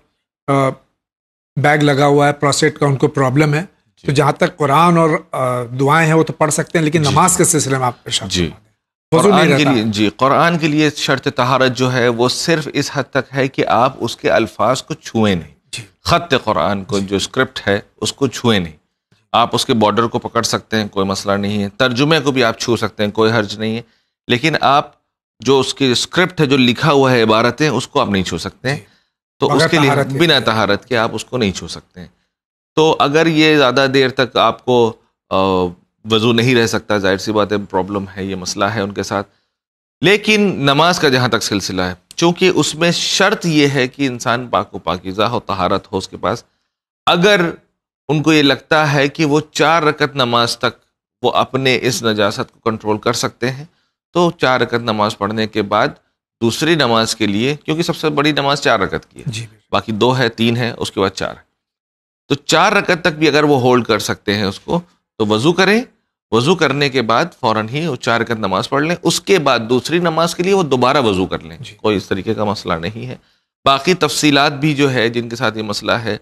بیگ لگا ہوا ہے, پروسٹیٹ کا ان کو پرابلم ہے, تو جہاں تک قرآن اور دعائیں ہیں وہ تو پڑھ سکتے ہیں, لیکن نماز کے سلسلے میں آپ ارشاد جی قرآن کے لیے جی قرآن کے لیے شرط طہارت جو ہے وہ صرف اس حد تک ہے کہ آپ اس کے الفاظ کو چھوئیں نہیں. خط قرآن کو جو اسکرپٹ ہے اس کو چھوئیں نہیں. آپ اس کے بارڈر کو پکڑ سکتے ہیں, کوئی مسئلہ نہیں ہے, ترجمے کو بھی آپ چھو سکتے ہیں, کوئی حرج نہیں ہے, لیکن آپ جو اس کی اسکرپٹ ہے, جو لکھا ہوا ہے عبارتیں, اس کو آپ نہیں چھو سکتے ہیں. تو اس کے لیے بنا طہارت کے آپ اس کو نہیں چھو سکتے ہیں. تو اگر یہ زیادہ دیر تک آپ کو وضو نہیں رہ سکتا, ظاہر سی بات ہے پرابلم ہے, یہ مسئلہ ہے ان کے ساتھ. لیکن نماز کا جہاں تک سلسلہ ہے, چونکہ اس میں شرط یہ ہے کہ انسان پاک و پاکیزہ ہو, طہارت ہو اس کے پاس. اگر ان کو یہ لگتا ہے کہ وہ 4 رکعت نماز تک وہ اپنے اس نجاست کو کنٹرول کر سکتے ہیں, تو 4 رکعت نماز پڑھنے کے بعد دوسری نماز کے لیے, کیونکہ سب سے بڑی نماز 4 رکعت کی ہے, باقی 2 ہے 3 ہے, اس کے بعد 4 ہے, تو 4 رکعت تک بھی اگر وہ ہولڈ کر سکتے ہیں اس کو, تو وضو کریں. وضو کرنے کے بعد فوراً ہی وہ 4 رکعت نماز پڑھ لیں. اس کے بعد دوسری نماز کے لیے وہ دوبارہ وضو کر لیں. کوئی اس طریقے کا مسئلہ نہیں ہے. باقی تفصیلات بھی جو ہے جن کے ساتھ یہ مسئلہ ہے,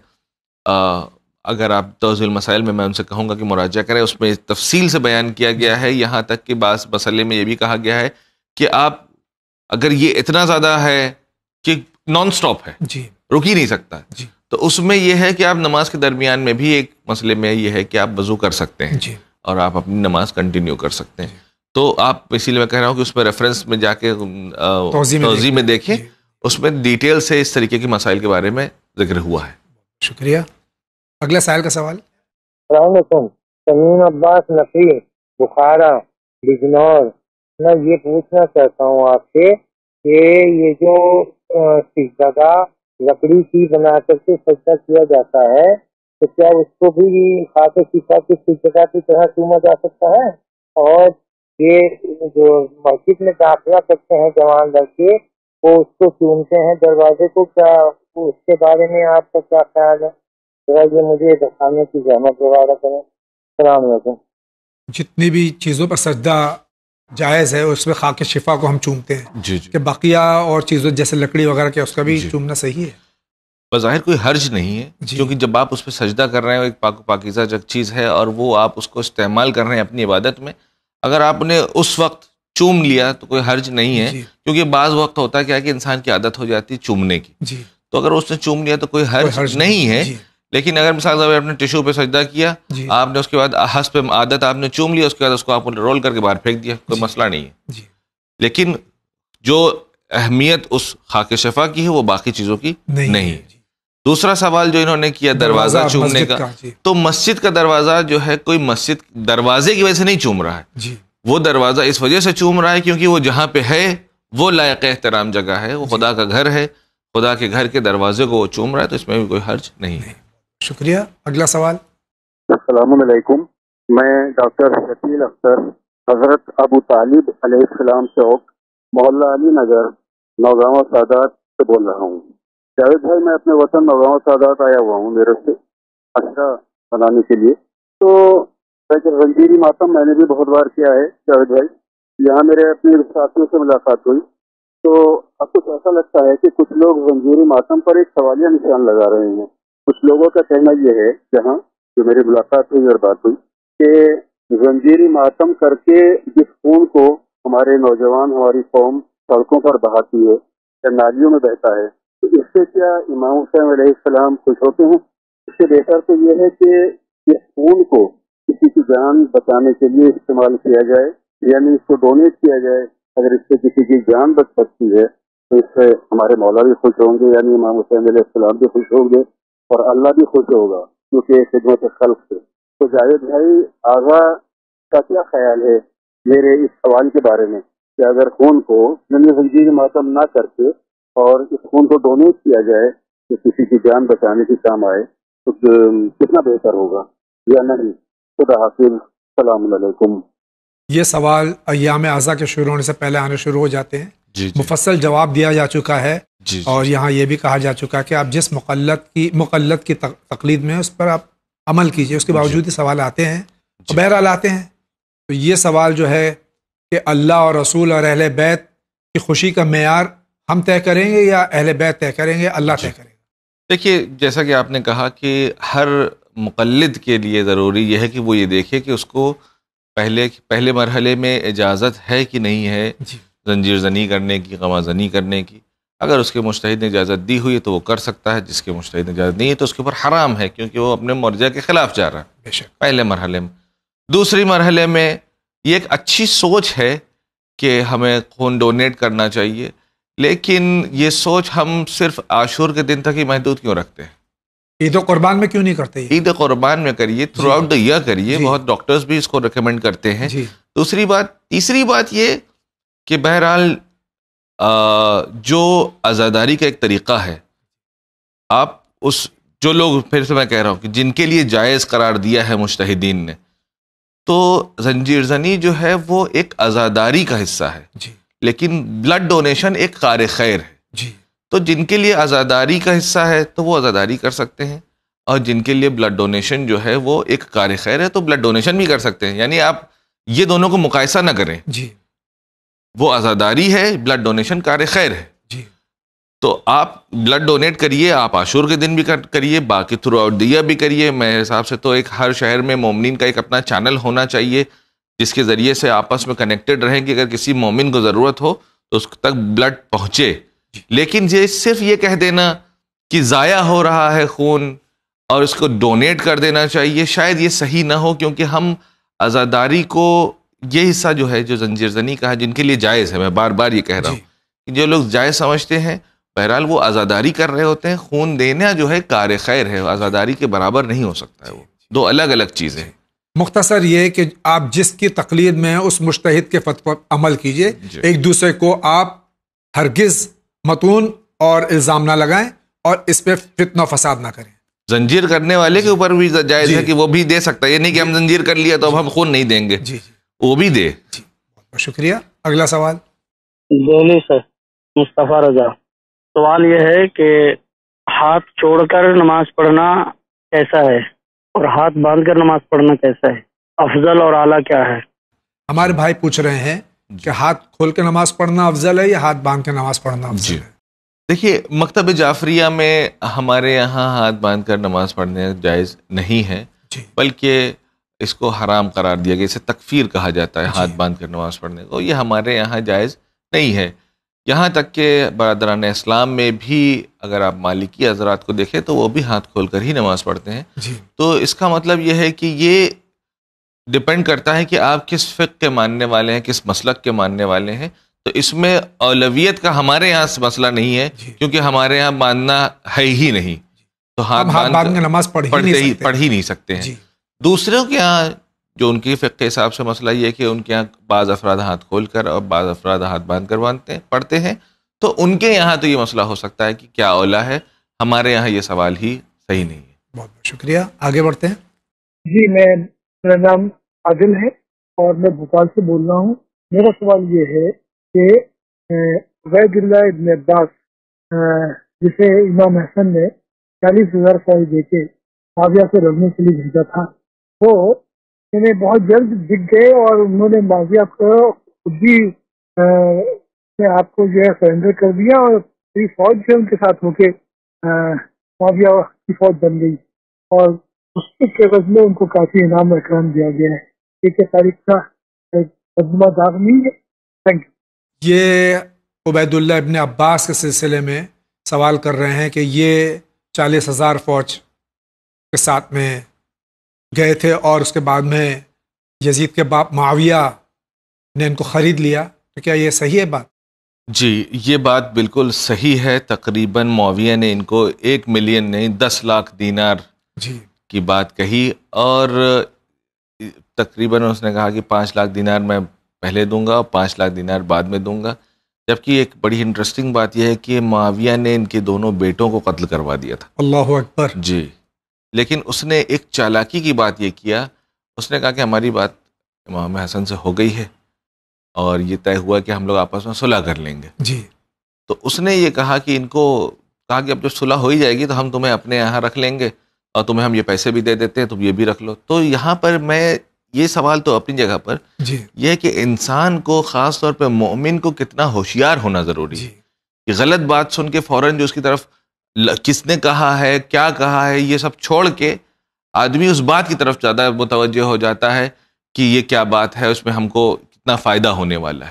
اگر آپ توضیح المسائل میں ان سے کہوں گا کہ مراجعہ کریں, اس میں تفصیل سے بیان کیا گیا ہے. یہاں تک کہ بعض مسئلے میں یہ بھی کہا گیا ہے کہ آپ اگر یہ اتنا زیادہ ہے کہ نان سٹاپ ہے, رک ہی نہیں سکتا, تو اس میں یہ ہے کہ آپ نماز کے درمیان میں بھی ایک مسئلے میں یہ ہے کہ آپ وضو کر سکتے ہیں اور آپ اپنی نماز کنٹینیو کر سکتے ہیں. تو آپ اسی لیے میں کہہ رہا ہوں کہ اس میں ریفرنس میں جا کے توضیح میں دیکھیں, اس میں ڈیٹیل سے اس طریقے کے مسائل کے بارے میں ذکر ہوا ہے. شکریہ. اگلا سائل کا سوال. السلام علیکم. تمیم عباس نقی, بخارا, بجنور. میں یہ پوچھنا چاہتا ہوں آپ سے کہ یہ جو سجدہ لکڑی کی بنا کر کے سجدہ کیا جاتا ہے, تو کیا اس کو بھی خاص شفا کی سجدہ کی طرح چوما جا سکتا ہے؟ اور یہ جو مسجد میں داخلہ کرتے ہیں جوان لڑکے, وہ اس کو چومتے ہیں دروازے کو, کیا اس کے بارے میں آپ کا کیا خیال ہے؟ ذرا یہ مجھے بتانے کی زحمت وغیرہ کریں. السلام علیکم. جتنی بھی چیزوں پر سجدہ جائز ہے اس میں خاک شفا کو ہم چومتے ہیں, کہ بقیہ اور چیزوں جیسے لکڑی وغیرہ کے اس کا بھی چومنا صحیح ہے؟ بظاہر کوئی حرج نہیں ہے, کیونکہ جب آپ اس پہ سجدہ کر رہے ہیں, ایک پاک و پاکیزہ چیز ہے, اور وہ آپ اس کو استعمال کر رہے ہیں اپنی عبادت میں, اگر آپ نے اس وقت چوم لیا تو کوئی حرج نہیں ہے. کیونکہ بعض وقت ہوتا ہے کیا کہ انسان کی عادت ہو جاتی ہے چومنے کی, تو اگر اس نے چوم لیا تو کوئی حرج نہیں ہے. لیکن اگر مثال آپ نے ٹیشو پہ سجدہ کیا, آپ نے اس کے بعد حسب عادت آپ نے چوم لیا, اس کے بعد اس کو آپ نے رول کر کے باہر پھینک دیا, کوئی مسئلہ نہیں ہے. لیکن جو اہمیت اس خاک شفا کی ہے وہ باقی چیزوں کی نہیں ہے. دوسرا سوال جو انہوں نے کیا دروازہ چومنے کا, تو مسجد کا دروازہ جو ہے, کوئی مسجد دروازے کی وجہ سے نہیں چوم رہا ہے, وہ دروازہ اس وجہ سے چوم رہا ہے کیونکہ وہ جہاں پہ ہے وہ لائق احترام جگہ ہے, وہ خدا کا گھر ہے, خدا کے گھر کے دروازے کو وہ چوم رہا ہے, تو اس میں بھی کوئی حرج نہیں ہے. شکریہ. اگلا سوال. السلام علیکم. میں ڈاکٹر شکیل اختر حضرت ابو طالب علیہ السلام چوک محلہ علی نگر نوگاں سادات سے بول رہا ہوں. جاوید بھائی میں اپنے وطن نوگاں سادات آیا ہوا ہوں میرٹھ سے اشرا بنانے کے لیے. تو زنجیری ماتم میں نے بھی بہت بار کیا ہے جاوید بھائی. یہاں میرے اپنے ساتھیوں سے ملاقات ہوئی تو اب کچھ ایسا لگتا ہے کہ کچھ لوگ زنجیری ماتم پر ایک سوالیہ نشان لگا رہے ہیں. کچھ لوگوں کا کہنا یہ ہے جہاں جو میری ملاقات ہوئی اور بات ہوئی کہ زنجیری ماتم کر کے جس خون کو ہمارے نوجوان ہماری قوم سڑکوں پر بہاتی ہے یا نالیوں میں بہتا ہے تو اس سے کیا امام حسین علیہ السلام خوش ہوتے ہیں؟ اس سے بہتر تو یہ ہے کہ اس خون کو کسی کی جان بچانے کے لیے استعمال کیا جائے، یعنی اس کو ڈونیٹ کیا جائے. اگر اس سے کسی کی جان بچ سکتی ہے تو اس سے ہمارے مولا بھی خوش ہوں گے، یعنی امام حسین علیہ السلام بھی خوش ہوں گے اور اللہ بھی خوش ہوگا کیونکہ خدمت خلق سے. تو جاوید بھائی آغا کا کیا خیال ہے میرے اس سوال کے بارے میں کہ اگر خون کو زنجیر ماتم نہ کر کے اور اس خون کو ڈونیٹ کیا جائے کہ کسی کی جان بچانے کے کام آئے تو کتنا بہتر ہوگا یا نہیں؟ خدا حافظ، السلام علیکم. یہ سوال ایام اعضا کے شروع ہونے سے پہلے آنے شروع ہو جاتے ہیں. جی مفصل جواب دیا جا چکا ہے. جی اور یہاں یہ بھی کہا جا چکا کہ آپ جس مقلد کی تقلید میں اس پر آپ عمل کیجئے. اس کے باوجود یہ سوال آتے ہیں اور بہرحال آتے ہیں. تو یہ سوال جو ہے کہ اللہ اور رسول اور اہل بیت کی خوشی کا معیار ہم طے کریں گے یا اہل بیت طے کریں گے، اللہ طے کرے گا؟ دیکھیے، جیسا کہ آپ نے کہا کہ ہر مقلد کے لیے ضروری یہ ہے کہ وہ یہ دیکھے کہ اس کو پہلے مرحلے میں اجازت ہے کہ نہیں ہے زنجیر زنی کرنے کی، غمہ زنی کرنے کی. اگر اس کے مجتہد نے اجازت دی ہوئی ہے تو وہ کر سکتا ہے، جس کے مجتہد نے اجازت نہیں ہے تو اس کے اوپر حرام ہے کیونکہ وہ اپنے مرجع کے خلاف جا رہا ہے. بے شک. پہلے مرحلے میں. دوسری مرحلے میں یہ ایک اچھی سوچ ہے کہ ہمیں خون ڈونیٹ کرنا چاہیے، لیکن یہ سوچ ہم صرف عاشور کے دن تک ہی محدود کیوں رکھتے ہیں؟ عید و قربان میں کیوں نہیں کرتے؟ عید قربان میں کریے، تھرو آؤٹ دا ایئر کریے. بہت ڈاکٹرز بھی اس کو ریکمینڈ کرتے ہیں. تیسری بات یہ کہ بہرحال جو عزاداری کا ایک طریقہ ہے، آپ جو لوگ، پھر سے میں کہہ رہا ہوں کہ جن کے لیے جائز قرار دیا ہے مجتہدین نے، تو زنجیر زنی جو ہے وہ ایک عزاداری کا حصہ ہے، لیکن بلڈ ڈونیشن ایک کار خیر ہے. تو جن کے لیے عزاداری کا حصہ ہے تو وہ عزاداری کر سکتے ہیں، اور جن کے لیے بلڈ ڈونیشن جو ہے وہ ایک کار خیر ہے تو بلڈ ڈونیشن بھی کر سکتے ہیں. یعنی آپ یہ دونوں کو مقایسہ نہ کریں. وہ عزاداری ہے، بلڈ ڈونیشن کار خیر ہے. تو آپ بلڈ ڈونیٹ کریے، آپ عاشور کے دن بھی کریے، باقی تھرو آؤٹ دی ایئر بھی کریے. میرے حساب سے تو ایک ہر شہر میں مومنین کا ایک اپنا چینل ہونا چاہیے جس کے ذریعے سے آپس میں کنیکٹڈ رہیں کہ اگر کسی مومن کو ضرورت ہو تو اس تک بلڈ پہنچے. لیکن یہ صرف یہ کہہ دینا کہ ضائع ہو رہا ہے خون اور اس کو ڈونیٹ کر دینا چاہیے، شاید یہ صحیح نہ ہو، کیونکہ ہم عزاداری کو یہ حصہ جو ہے جو زنجیر زنی کا ہے، جن کے لیے جائز ہے، میں بار بار یہ کہہ رہا ہوں کہ جو لوگ جائز سمجھتے ہیں بہرحال وہ عزاداری کر رہے ہوتے ہیں. خون دینا جو ہے کار خیر ہے، عزاداری کے برابر نہیں ہو سکتا ہے. وہ دو الگ الگ چیزیں ہیں. مختصر یہ کہ آپ جس کی تقلید میں اس مجتہد کے فتوی پر عمل کیجئے. ایک دوسرے کو آپ ہرگز متون اور الزام نہ لگائیں اور اس پہ فتنہ و فساد نہ کریں. زنجیر کرنے والے کے اوپر بھی جائز ہے کہ وہ بھی دے سکتا ہے. یہ نہیں کہ ہم زنجیر کر لیا تو اب ہم خون نہیں دیں گے. وہ بھی دے. بہت شکریہ. اگلا سوال. دہلی سے مصطفیٰ رضا. سوال یہ ہے کہ ہاتھ چھوڑ کر نماز پڑھنا کیسا ہے اور ہاتھ باندھ کر نماز پڑھنا کیسا ہے؟ افضل اور اعلیٰ کیا ہے؟ ہمارے بھائی پوچھ رہے ہیں کہ ہاتھ کھول کے نماز پڑھنا افضل ہے یا ہاتھ باندھ کے نماز پڑھنا افضل ہے؟ دیکھیے، مکتب جعفریہ میں ہمارے یہاں ہاتھ باندھ کر نماز پڑھنے جائز نہیں ہے، بلکہ اس کو حرام قرار دیا گیا. اسے تکفیر کہا جاتا ہے ہاتھ باندھ کر نماز پڑھنے کو. یہ ہمارے یہاں جائز نہیں ہے. یہاں تک کہ برادران اسلام میں بھی اگر آپ مالکی حضرات کو دیکھیں تو وہ بھی ہاتھ کھول کر ہی نماز پڑھتے ہیں. تو اس کا مطلب یہ ہے کہ یہ ڈپینڈ کرتا ہے کہ آپ کس فقہ کے ماننے والے ہیں، کس مسلک کے ماننے والے ہیں. تو اس میں اولویت کا ہمارے یہاں مسئلہ نہیں ہے، کیونکہ ہمارے یہاں ماننا ہے ہی نہیں، تو ہاتھ باندھ کے نماز پڑھ ہی نہیں سکتے ہیں. دوسروں کے یہاں جو ان کی فقہ کے حساب سے مسئلہ یہ ہے کہ ان کے یہاں بعض افراد ہاتھ کھول کر اور بعض افراد ہاتھ باندھ کر پڑھتے ہیں، تو ان کے یہاں تو یہ مسئلہ ہو سکتا ہے کہ کیا اولا ہے. ہمارے یہاں یہ سوال ہی صحیح نہیں ہے. بہت بہت شکریہ. آگے بڑھتے ہیں. جی میرا نام عادل ہے اور میں بھوپال سے بول رہا ہوں. میرا سوال یہ ہے کہ عبید اللہ ابن عباس جسے امام حسن نے 40,000 فوج دے کے معاویہ سے لڑنے کے لیے بھیجا تھا، وہ انہیں بہت جلد دکھ گئے اور انہوں نے معاویہ کو خود بھی آپ کو جو ہے سرنڈر کر دیا اور پوری فوج سے ان کے ساتھ ہو کے معاویہ کی فوج بن گئی اور اس کے عوض میں ان کو کافی انعام و اکرام دیا گیا ہے. یہ تاریخ کا مقدمہ داغ نہیں ہے. Thank you. یہ عبید اللہ ابن عباس کے سلسلے میں سوال کر رہے ہیں کہ یہ 40,000 فوج کے ساتھ میں گئے تھے اور اس کے بعد میں یزید کے باپ معاویہ نے ان کو خرید لیا، تو کیا یہ صحیح ہے بات؟ جی یہ بات بالکل صحیح ہے. تقریباً معاویہ نے ان کو 1 ملین نہیں 10 لاکھ دینار جی کی بات کہی اور تقریباً اس نے کہا کہ 5 لاکھ دینار میں پہلے دوں گا اور 5 لاکھ دینار بعد میں دوں گا. جبکہ ایک بڑی انٹرسٹنگ بات یہ ہے کہ معاویہ نے ان کے دونوں بیٹوں کو قتل کروا دیا تھا. اللہ اکبر. جی لیکن اس نے ایک چالاکی کی بات یہ کیا، اس نے کہا کہ ہماری بات امام حسن سے ہو گئی ہے اور یہ طے ہوا کہ ہم لوگ آپس میں صلح کر لیں گے. جی تو اس نے یہ کہا کہ ان کو کہا کہ اب جب صلح ہو ہی جائے گی تو ہم تمہیں اپنے یہاں رکھ لیں گے اور تمہیں ہم یہ پیسے بھی دے دیتے ہیں، تم یہ بھی رکھ لو. تو یہاں پر میں یہ سوال تو اپنی جگہ پر جی یہ ہے کہ انسان کو خاص طور پہ مومن کو کتنا ہوشیار ہونا ضروری ہے جی کہ غلط بات سن کے فوراً جو اس کی طرف کس نے کہا ہے کیا کہا ہے یہ سب چھوڑ کے آدمی اس بات کی طرف زیادہ متوجہ ہو جاتا ہے کہ یہ کیا بات ہے، اس میں ہم کو کتنا فائدہ ہونے والا ہے.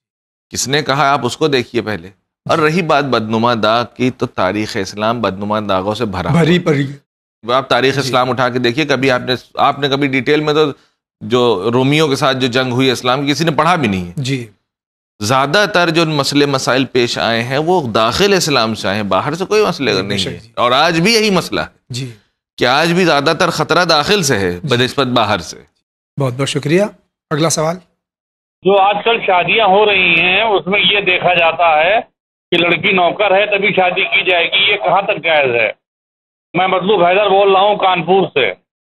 کس نے کہا آپ اس کو دیکھیے پہلے. اور رہی بات بدنما داغ کی، تو تاریخ اسلام بدنما داغوں سے بھری پڑی. آپ تاریخ اسلام اٹھا کے دیکھیے، کبھی آپ نے کبھی ڈیٹیل میں تو جو رومیوں کے ساتھ جو جنگ ہوئی اسلام کی کسی نے پڑھا بھی نہیں ہے. جی زیادہ تر جو مسئلے مسائل پیش آئے ہیں وہ داخل اسلام سے آئے ہیں، باہر سے کوئی مسئلہ نہیں ہے. اور آج بھی یہی مسئلہ ہے جی کہ آج بھی زیادہ تر خطرہ داخل سے ہے بنسبت باہر سے. بہت بہت شکریہ. اگلا سوال. جو آج کل شادیاں ہو رہی ہیں اس میں یہ دیکھا جاتا ہے کہ لڑکی نوکر ہے تبھی شادی کی جائے گی، یہ کہاں تک جائز ہے؟ میں مطلوب حیدر بول رہا ہوں کانپور سے.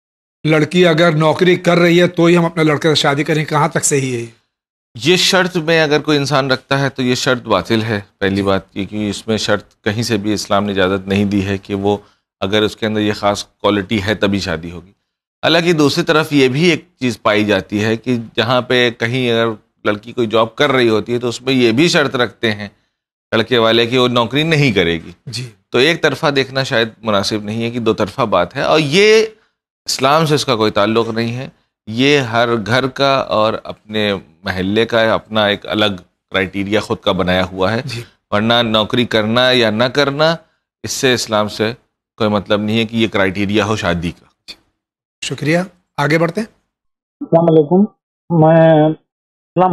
لڑکی اگر نوکری کر رہی ہے تو ہی ہم اپنے لڑکے سے شادی کریں، کہاں تک صحیح ہے؟ یہ شرط میں اگر کوئی انسان رکھتا ہے تو یہ شرط باطل ہے. پہلی بات کیونکہ اس میں شرط کہیں سے بھی اسلام نے اجازت نہیں دی ہے کہ وہ اگر اس کے اندر یہ خاص کوالٹی ہے تبھی شادی ہوگی. حالانکہ دوسری طرف یہ بھی ایک چیز پائی جاتی ہے کہ جہاں پہ کہیں اگر لڑکی کوئی جاب کر رہی ہوتی ہے تو اس میں یہ بھی شرط رکھتے ہیں لڑکے والے کہ وہ نوکری نہیں کرے گی. جی تو ایک طرفہ دیکھنا شاید مناسب نہیں ہے کہ دو طرفہ بات ہے، اور یہ اسلام سے اس کا کوئی تعلق نہیں ہے. یہ ہر گھر کا اور اپنے محلے کا اپنا ایک الگ کرائیٹیریا خود کا بنایا ہوا ہے. جی ورنہ نوکری کرنا یا نہ کرنا اس سے اسلام سے کوئی مطلب نہیں ہے کہ یہ کرائیٹیریا ہو شادی کا. شکریہ. آگے بڑھتے ہیں. السلام علیکم. میں سلام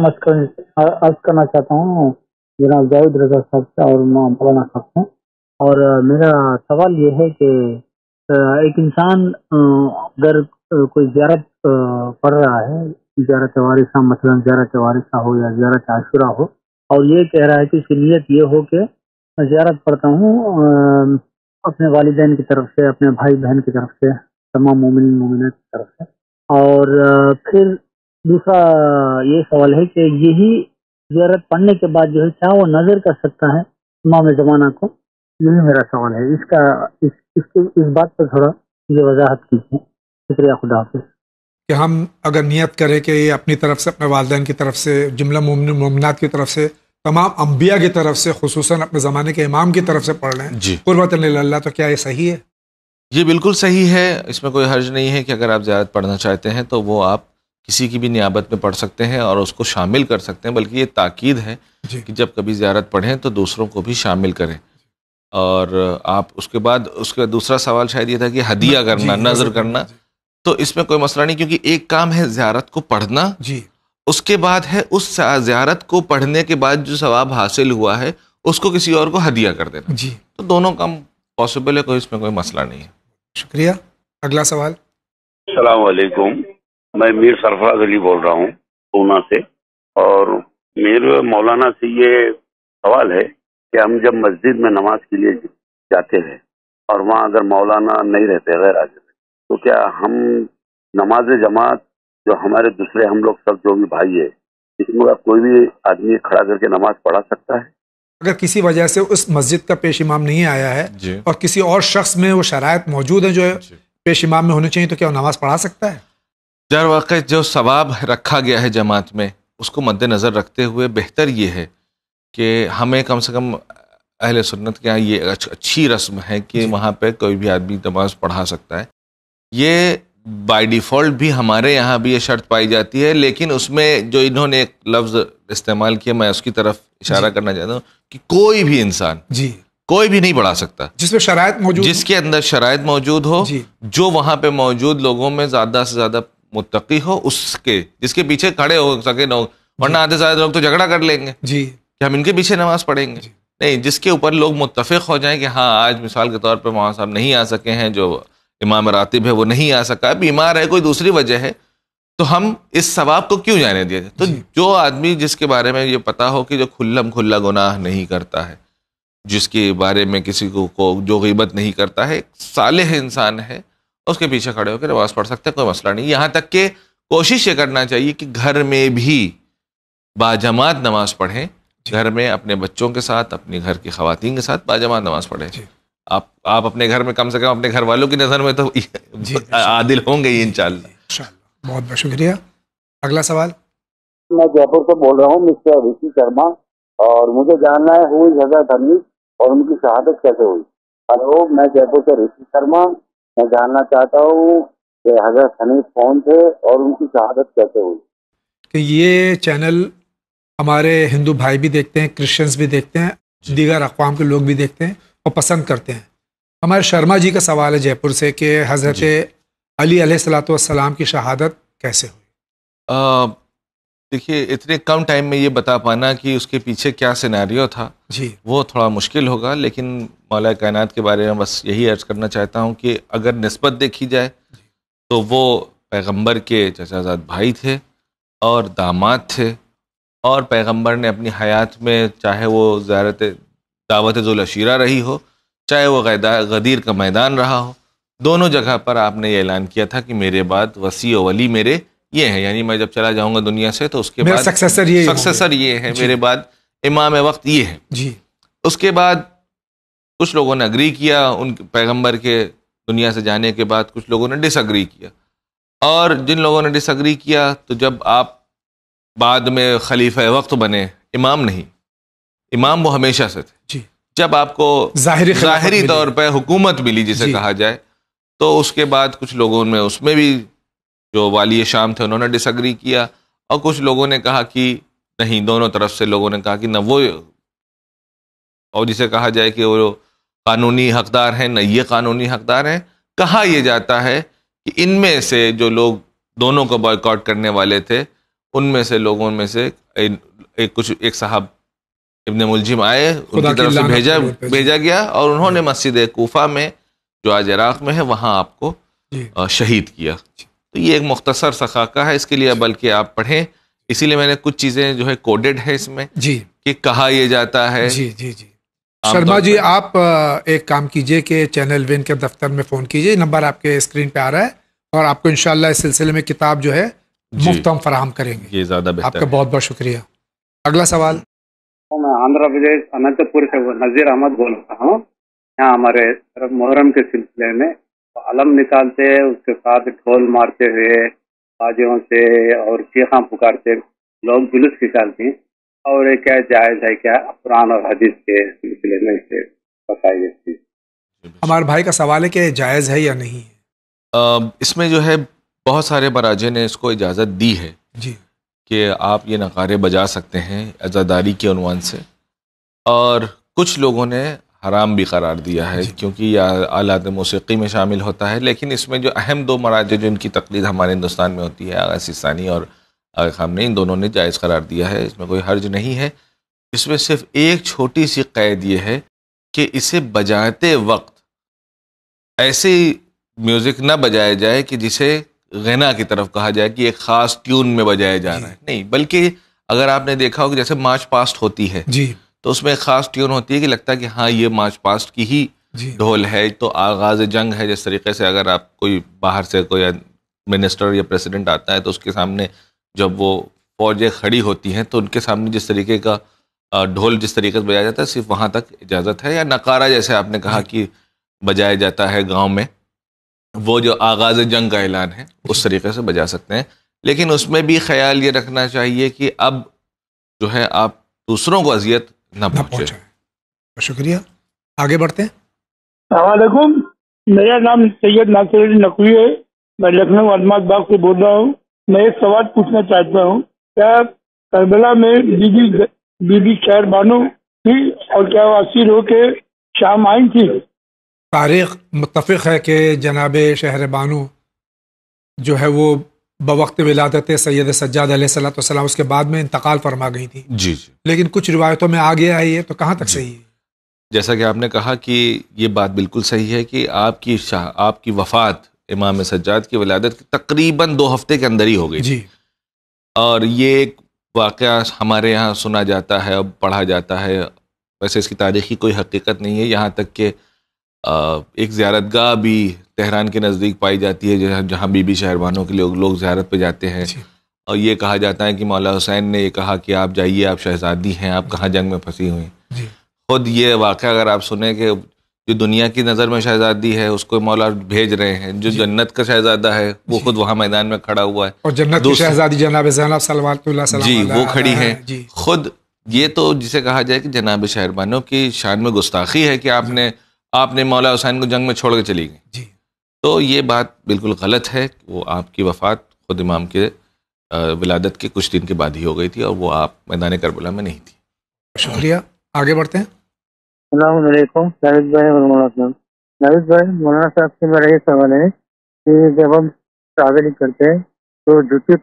عرض کرنا چاہتا ہوں جناب جاوید رضا صاحب سے اور مولانا صاحب سے. اور میرا سوال یہ ہے کہ ایک انسان اگر کوئی زیارت پڑھ رہا ہے، زیارت وارثہ مثلا زیارت وارثہ ہو یا زیارت عاشورہ ہو، اور یہ کہہ رہا ہے کہ اس کی نیت یہ ہو کہ میں زیارت پڑھتا ہوں اپنے والدین کی طرف سے، اپنے بھائی بہن کی طرف سے، تمام مومنین مومنات کی طرف سے. اور پھر دوسرا یہ سوال ہے کہ یہی زیارت پڑھنے کے بعد جو ہے کیا وہ نظر کر سکتا ہے امام زمانہ کو؟ یہی میرا سوال ہے. اس بات پر تھوڑا یہ وضاحت کیجیے. شکریہ. خدا حافظ. کہ ہم اگر نیت کریں کہ یہ اپنی طرف سے، اپنے والدین کی طرف سے، جملہ مومن مومنات کی طرف سے، تمام انبیاء کی طرف سے، خصوصاً اپنے زمانے کے امام کی طرف سے پڑھ رہے ہیں جی قربۃ للہ، تو کیا یہ صحیح ہے؟ یہ بالکل صحیح ہے. اس میں کوئی حرج نہیں ہے کہ اگر آپ زیارت پڑھنا چاہتے ہیں تو وہ آپ کسی کی بھی نیابت میں پڑھ سکتے ہیں اور اس کو شامل کر سکتے ہیں. بلکہ یہ تاکید ہے جی کہ جب کبھی زیارت پڑھیں تو دوسروں کو بھی شامل کریں. اور آپ اس کے بعد دوسرا سوال شاید یہ تھا کہ ہدیہ کرنا، نظر کرنا. تو اس میں کوئی مسئلہ نہیں، کیونکہ ایک کام ہے زیارت کو پڑھنا، جی اس کے بعد ہے اس زیارت کو پڑھنے کے بعد جو ثواب حاصل ہوا ہے اس کو کسی اور کو ہدیہ کر دینا. جی تو دونوں کام پاسبل ہے، کوئی اس میں کوئی مسئلہ نہیں ہے. شکریہ. اگلا سوال. السلام علیکم. میں میر سرفراز علی بول رہا ہوں پونا سے. اور میرے مولانا سے یہ سوال ہے کہ ہم جب مسجد میں نماز کے لیے جاتے ہیں اور وہاں اگر مولانا نہیں رہتے غیر حاضر، تو کیا ہم نماز جماعت جو ہمارے دوسرے ہم لوگ سب جو بھی بھائی ہے، اس میں کوئی بھی آدمی کھڑا کر کے نماز پڑھا سکتا ہے؟ اگر کسی وجہ سے اس مسجد کا پیش امام نہیں آیا ہے اور کسی اور شخص میں وہ شرائط موجود ہیں جو پیش امام میں ہونے چاہیے، تو کیا وہ نماز پڑھا سکتا ہے؟ در واقع جو ثواب رکھا گیا ہے جماعت میں، اس کو مد نظر رکھتے ہوئے بہتر یہ ہے کہ ہمیں کم سے کم اہل سنت کے یہاں یہ اچھی رسم ہے کہ وہاں پہ کوئی بھی آدمی نماز پڑھا سکتا ہے. یہ بائی ڈیفالٹ بھی ہمارے یہاں بھی یہ شرط پائی جاتی ہے، لیکن اس میں جو انہوں نے ایک لفظ استعمال کیا، میں اس کی طرف اشارہ کرنا چاہتا ہوں کہ کوئی بھی انسان کوئی بھی نہیں پڑھا سکتا جس میں شرائط موجود، جس کے اندر شرائط موجود ہو، جو وہاں پہ موجود لوگوں میں زیادہ سے زیادہ متقی ہو، اس کے جس کے پیچھے کھڑے ہو سکے نہ ہو، ورنہ آدھے زیادہ لوگ تو جھگڑا کر لیں گے کہ ہم ان کے پیچھے نماز پڑھیں گے. نہیں، جس کے اوپر لوگ متفق ہو جائیں کہ ہاں آج مثال کے طور پر مولانا صاحب نہیں آ سکے ہیں، جو امام راتب ہے وہ نہیں آ سکا، بیمار ہے، کوئی دوسری وجہ ہے، تو ہم اس ثواب کو کیوں جانے دیا جائے؟ تو جو آدمی جس کے بارے میں یہ پتا ہو کہ جو کھلا گناہ نہیں کرتا ہے، جس کے بارے میں کسی کو جو غیبت نہیں کرتا ہے، صالح انسان ہے، اس کے پیچھے کھڑے ہو کے نماز پڑھ سکتے ہیں، کوئی مسئلہ نہیں. یہاں تک کہ کوشش یہ کرنا چاہیے کہ گھر میں بھی باجماعت نماز پڑھیں، گھر میں اپنے بچوں کے ساتھ، اپنے گھر کی خواتین کے ساتھ باجماعت نماز پڑھیں. آپ اپنے گھر میں کم سے کم اپنے گھر والوں کی نظر میں تو عادل ہوں گے ہی انشاءاللہ. بہت بہت شکریہ. اگلا سوال. میں جے پور سے بول رہا ہوں، مسٹر رشی شرما، اور مجھے جاننا ہے ہوئی حضرت حنیف اور ان کی شہادت کیسے ہوئی. ہلو، میں جے پور سے رشی شرما، میں جاننا چاہتا ہوں کہ حضرت حنیف کون تھے اور ان کی شہادت کیسے ہوئی. کہ یہ چینل ہمارے ہندو بھائی بھی دیکھتے ہیں، کرسچنز بھی دیکھتے ہیں، دیگر اقوام کے لوگ بھی دیکھتے ہیں اور پسند کرتے ہیں. ہمارے شرما جی کا سوال ہے جے پور سے کہ حضرت علی علیہ الصلوۃ والسلام کی شہادت کیسے ہوئی؟ دیکھیے، اتنے کم ٹائم میں یہ بتا پانا کہ اس کے پیچھے کیا سیناریو تھا وہ تھوڑا مشکل ہوگا، لیکن مولا کائنات کے بارے میں بس یہی عرض کرنا چاہتا ہوں کہ اگر نسبت دیکھی جائے تو وہ پیغمبر کے چچا زاد بھائی تھے اور داماد تھے، اور پیغمبر نے اپنی حیات میں چاہے وہ زیارت دعوت ذوالعشیرہ رہی ہو، چاہے وہ غدیر کا میدان رہا ہو، دونوں جگہ پر آپ نے یہ اعلان کیا تھا کہ میرے بعد وصی و ولی میرے یہ ہیں، یعنی میں جب چلا جاؤں گا دنیا سے تو اس کے بعد سکسیسر یہ ہے، میرے بعد امام وقت یہ ہے. اس کے بعد کچھ لوگوں نے اگری کیا ان پیغمبر کے دنیا سے جانے کے بعد، کچھ لوگوں نے ڈس اگری کیا، اور جن لوگوں نے ڈس اگری کیا تو جب آپ بعد میں خلیفہ وقت بنے، امام نہیں، امام وہ ہمیشہ سے تھے، جب آپ کو ظاہری طور پہ حکومت ملی جسے کہا جائے، تو اس کے بعد کچھ لوگوں میں اس میں بھی جو والی شام تھے انہوں نے ڈس اگری کیا، اور کچھ لوگوں نے کہا کہ نہیں، دونوں طرف سے لوگوں نے کہا کہ نہ وہ، اور جسے کہا جائے کہ وہ قانونی حقدار ہیں نہ یہ قانونی حقدار ہیں. کہا یہ جاتا ہے کہ ان میں سے جو لوگ دونوں کو بائیکاٹ کرنے والے تھے، ان میں سے لوگوں میں سے ایک صاحب ابن ملجم آئے، ان کی طرف سے بھیجا گیا، اور انہوں نے مسجد کوفہ میں جو آج عراق میں ہے وہاں آپ کو شہید کیا. تو یہ ایک مختصر سا خاکہ ہے، اس کے لیے بلکہ آپ پڑھیں، اسی لیے میں نے کچھ چیزیں جو ہے کوڈڈ ہے اس میں کہ کہا یہ جاتا ہے. شرما جی، آپ ایک کام کیجئے کہ چینل وین کے دفتر میں فون کیجئے، نمبر آپ کے اسکرین پہ آ رہا ہے، اور آپ کو انشاءاللہ اس سلسلے میں کتاب جو ہے مفت ہم فراہم کریں گے. یہ زیادہ بہتر. آپ کا بہت بہت شکریہ. اگلا سوال. میں آندھرا پردیش اننت پور سے نذیر احمد بول رہا ہوں. یہاں ہمارے طرف محرم کے سلسلے میں علم نکالتے، اس کے ساتھ ڈھول مارتے ہوئے بازیوں سے اور چیخاں پکارتے لوگ جلوس نکالتے ہیں، اور یہ کیا جائز ہے کیا قرآن اور حدیث کے سلسلے میں اسے بتائیے. ہمارے بھائی کا سوال ہے کہ جائز ہے یا نہیں ہے. اس میں جو ہے بہت سارے مراجع نے اس کو اجازت دی ہے کہ آپ یہ نغارے بجا سکتے ہیں عزاداری کے عنوان سے، اور کچھ لوگوں نے حرام بھی قرار دیا ہے کیونکہ یہ آلات موسیقی میں شامل ہوتا ہے. لیکن اس میں جو اہم دو مراجع جو ان کی تقلید ہمارے ہندوستان میں ہوتی ہے، آغا سیستانی اور آغا خامنئی، ان دونوں نے جائز قرار دیا ہے، اس میں کوئی حرج نہیں ہے. اس میں صرف ایک چھوٹی سی قید یہ ہے کہ اسے بجاتے وقت ایسے میوزک نہ بجایا جائے کہ جسے غنا کی طرف کہا جائے کہ ایک خاص ٹیون میں بجایا جا رہا ہے، نہیں، بلکہ اگر آپ نے دیکھا ہو کہ جیسے مارچ پاسٹ ہوتی ہے تو اس میں ایک خاص ٹیون ہوتی ہے کہ لگتا ہے کہ ہاں یہ مارچ پاسٹ کی ہی ڈھول ہے تو آغاز جنگ ہے. جس طریقے سے اگر آپ کوئی باہر سے کوئی منسٹر یا پریزیڈنٹ آتا ہے تو اس کے سامنے جب وہ فوجیں کھڑی ہوتی ہیں تو ان کے سامنے جس طریقے کا ڈھول جس طریقے سے بجایا جاتا ہے صرف وہاں تک اجازت ہے. یا نقارہ جیسے آپ نے کہا کہ بجایا جاتا ہے گاؤں میں, وہ جو آغاز جنگ کا اعلان ہے اس طریقے سے بجا سکتے ہیں. لیکن اس میں بھی خیال یہ رکھنا چاہیے کہ اب جو ہے آپ دوسروں کو اذیت نہ پہنچے. شکریہ, آگے بڑھتے ہیں. السلام علیکم, میرا نام سید ناصر الدین نقوی ہے, میں لکھنؤ الماس باغ سے بول رہا ہوں. میں ایک سوال پوچھنا چاہتا ہوں, کیا کربلا میں بی بی شہر بانو تھی اور کیا وہ اسیر ہو کے شام آئی تھی؟ تاریخ متفق ہے کہ جناب شہر بانو جو ہے وہ بوقت ولادت سید سجاد علیہ الصلوۃ والسلام اس کے بعد میں انتقال فرما گئی تھی. جی لیکن کچھ روایتوں میں آگے آئی ہے, تو کہاں تک صحیح ہے؟ جیسا کہ آپ نے کہا کہ یہ بات بالکل صحیح ہے کہ آپ کی وفات امام سجاد کی ولادت تقریباً 2 ہفتے کے اندر ہی ہو گئی. جی, اور یہ ایک واقعہ ہمارے یہاں سنا جاتا ہے, اب پڑھا جاتا ہے. ویسے اس کی تاریخی کوئی حقیقت نہیں ہے, یہاں تک کہ ایک زیارت گاہ بھی تہران کے نزدیک پائی جاتی ہے جہاں بی بی شہر بانو کے لوگ زیارت پہ جاتے ہیں. اور یہ کہا جاتا ہے کہ مولا حسین نے یہ کہا کہ آپ جائیے, آپ شہزادی ہیں, آپ کہاں جنگ میں پھنسی ہوئی. خود یہ واقعہ اگر آپ سنیں کہ جو دنیا کی نظر میں شہزادی ہے اس کو مولا بھیج رہے ہیں, جو جنت کا شہزادہ ہے وہ خود وہاں میدان میں کھڑا ہوا ہے, اور جنت کی شہزادی جناب زینب صلوات اللہ علیہ جی وہ کھڑی ہیں. خود یہ تو جسے کہا جائے کہ جناب شہر بانو کی شان میں گستاخی ہے کہ آپ نے مولا حسین کو جنگ میں چھوڑ کے چلی گئی. تو یہ بات بالکل غلط ہے. وہ آپ کی وفات خود امام کے ولادت کے کچھ دن کے بعد ہی ہو گئی تھی, اور وہ آپ میدان کربلا میں نہیں تھی. شکریہ, آگے بڑھتے ہیں. السلام علیکم جاوید بھائی اور مولانا صاحب. جاوید بھائی, مولانا صاحب سے میرا یہ سوال ہے کہ جب ہم ٹریولنگ کرتے ہیں تو جوتے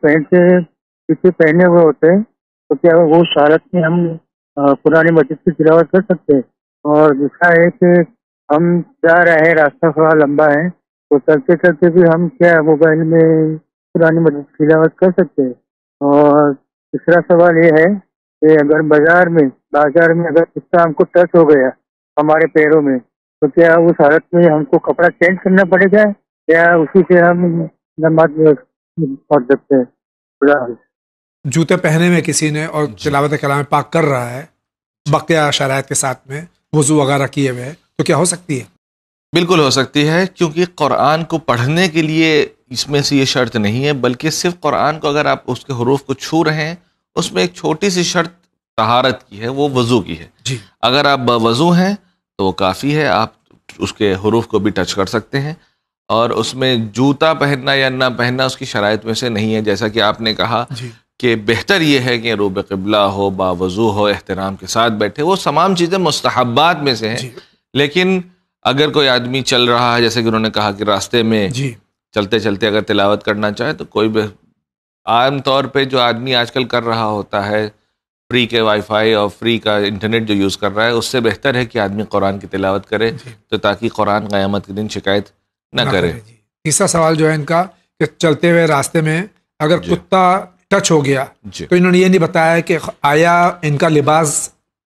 پہنے ہوئے ہوتے ہیں, تو کیا وہ حالت میں ہم قرآن مجید کی تلاوت کر سکتے ہیں؟ اور دوسرا ہے کہ ہم جا رہے ہیں, راستہ تھوڑا لمبا ہے, تو چلتے چلتے بھی ہم کیا موبائل میں قرآن مجید کی تلاوت کر سکتے ہیں؟ اور تیسرا سوال یہ ہے کہ اگر بازار میں اگر کتا ہم کو ٹچ ہو گیا ہمارے پیروں میں, تو کیا اس حالت میں ہم کو کپڑا چینج کرنا پڑے گا یا اسی سے ہم نماز پڑھ سکتے ہیں؟ جوتے پہنے میں کسی نے اور تلاوت کلام پاک کر رہا ہے بقیہ شرائط کے ساتھ میں, وضو وغیرہ کیے ہوئے, تو کیا ہو سکتی ہے؟ بالکل ہو سکتی ہے, کیونکہ قرآن کو پڑھنے کے لیے اس میں سے یہ شرط نہیں ہے, بلکہ صرف قرآن کو اگر آپ اس کے حروف کو چھو رہے ہیں اس میں ایک چھوٹی سی شرط طہارت کی ہے, وہ وضو کی ہے. جی, اگر آپ وضو ہیں تو کافی ہے, آپ اس کے حروف کو بھی ٹچ کر سکتے ہیں. اور اس میں جوتا پہننا یا نہ پہننا اس کی شرائط میں سے نہیں ہے. جیسا کہ آپ نے کہا کہ بہتر یہ ہے کہ روب قبلہ ہو, باوضو ہو, احترام کے ساتھ بیٹھے, وہ تمام چیزیں مستحبات میں سے ہیں. لیکن اگر کوئی آدمی چل رہا ہے, جیسے کہ انہوں نے کہا کہ راستے میں چلتے چلتے اگر تلاوت کرنا چاہے, تو کوئی بھی عام طور پہ جو آدمی آج کل کر رہا ہوتا ہے فری کے وائی فائی اور فری کا انٹرنیٹ جو یوز کر رہا ہے, اس سے بہتر ہے کہ آدمی قرآن کی تلاوت کرے, تو تاکہ قرآن قیامت کے دن شکایت نہ کرے. تیسرا سوال جو ہے ان کا کہ چلتے ہوئے راستے میں اگر کتا ٹچ ہو گیا, تو انہوں نے یہ نہیں بتایا کہ آیا ان کا لباس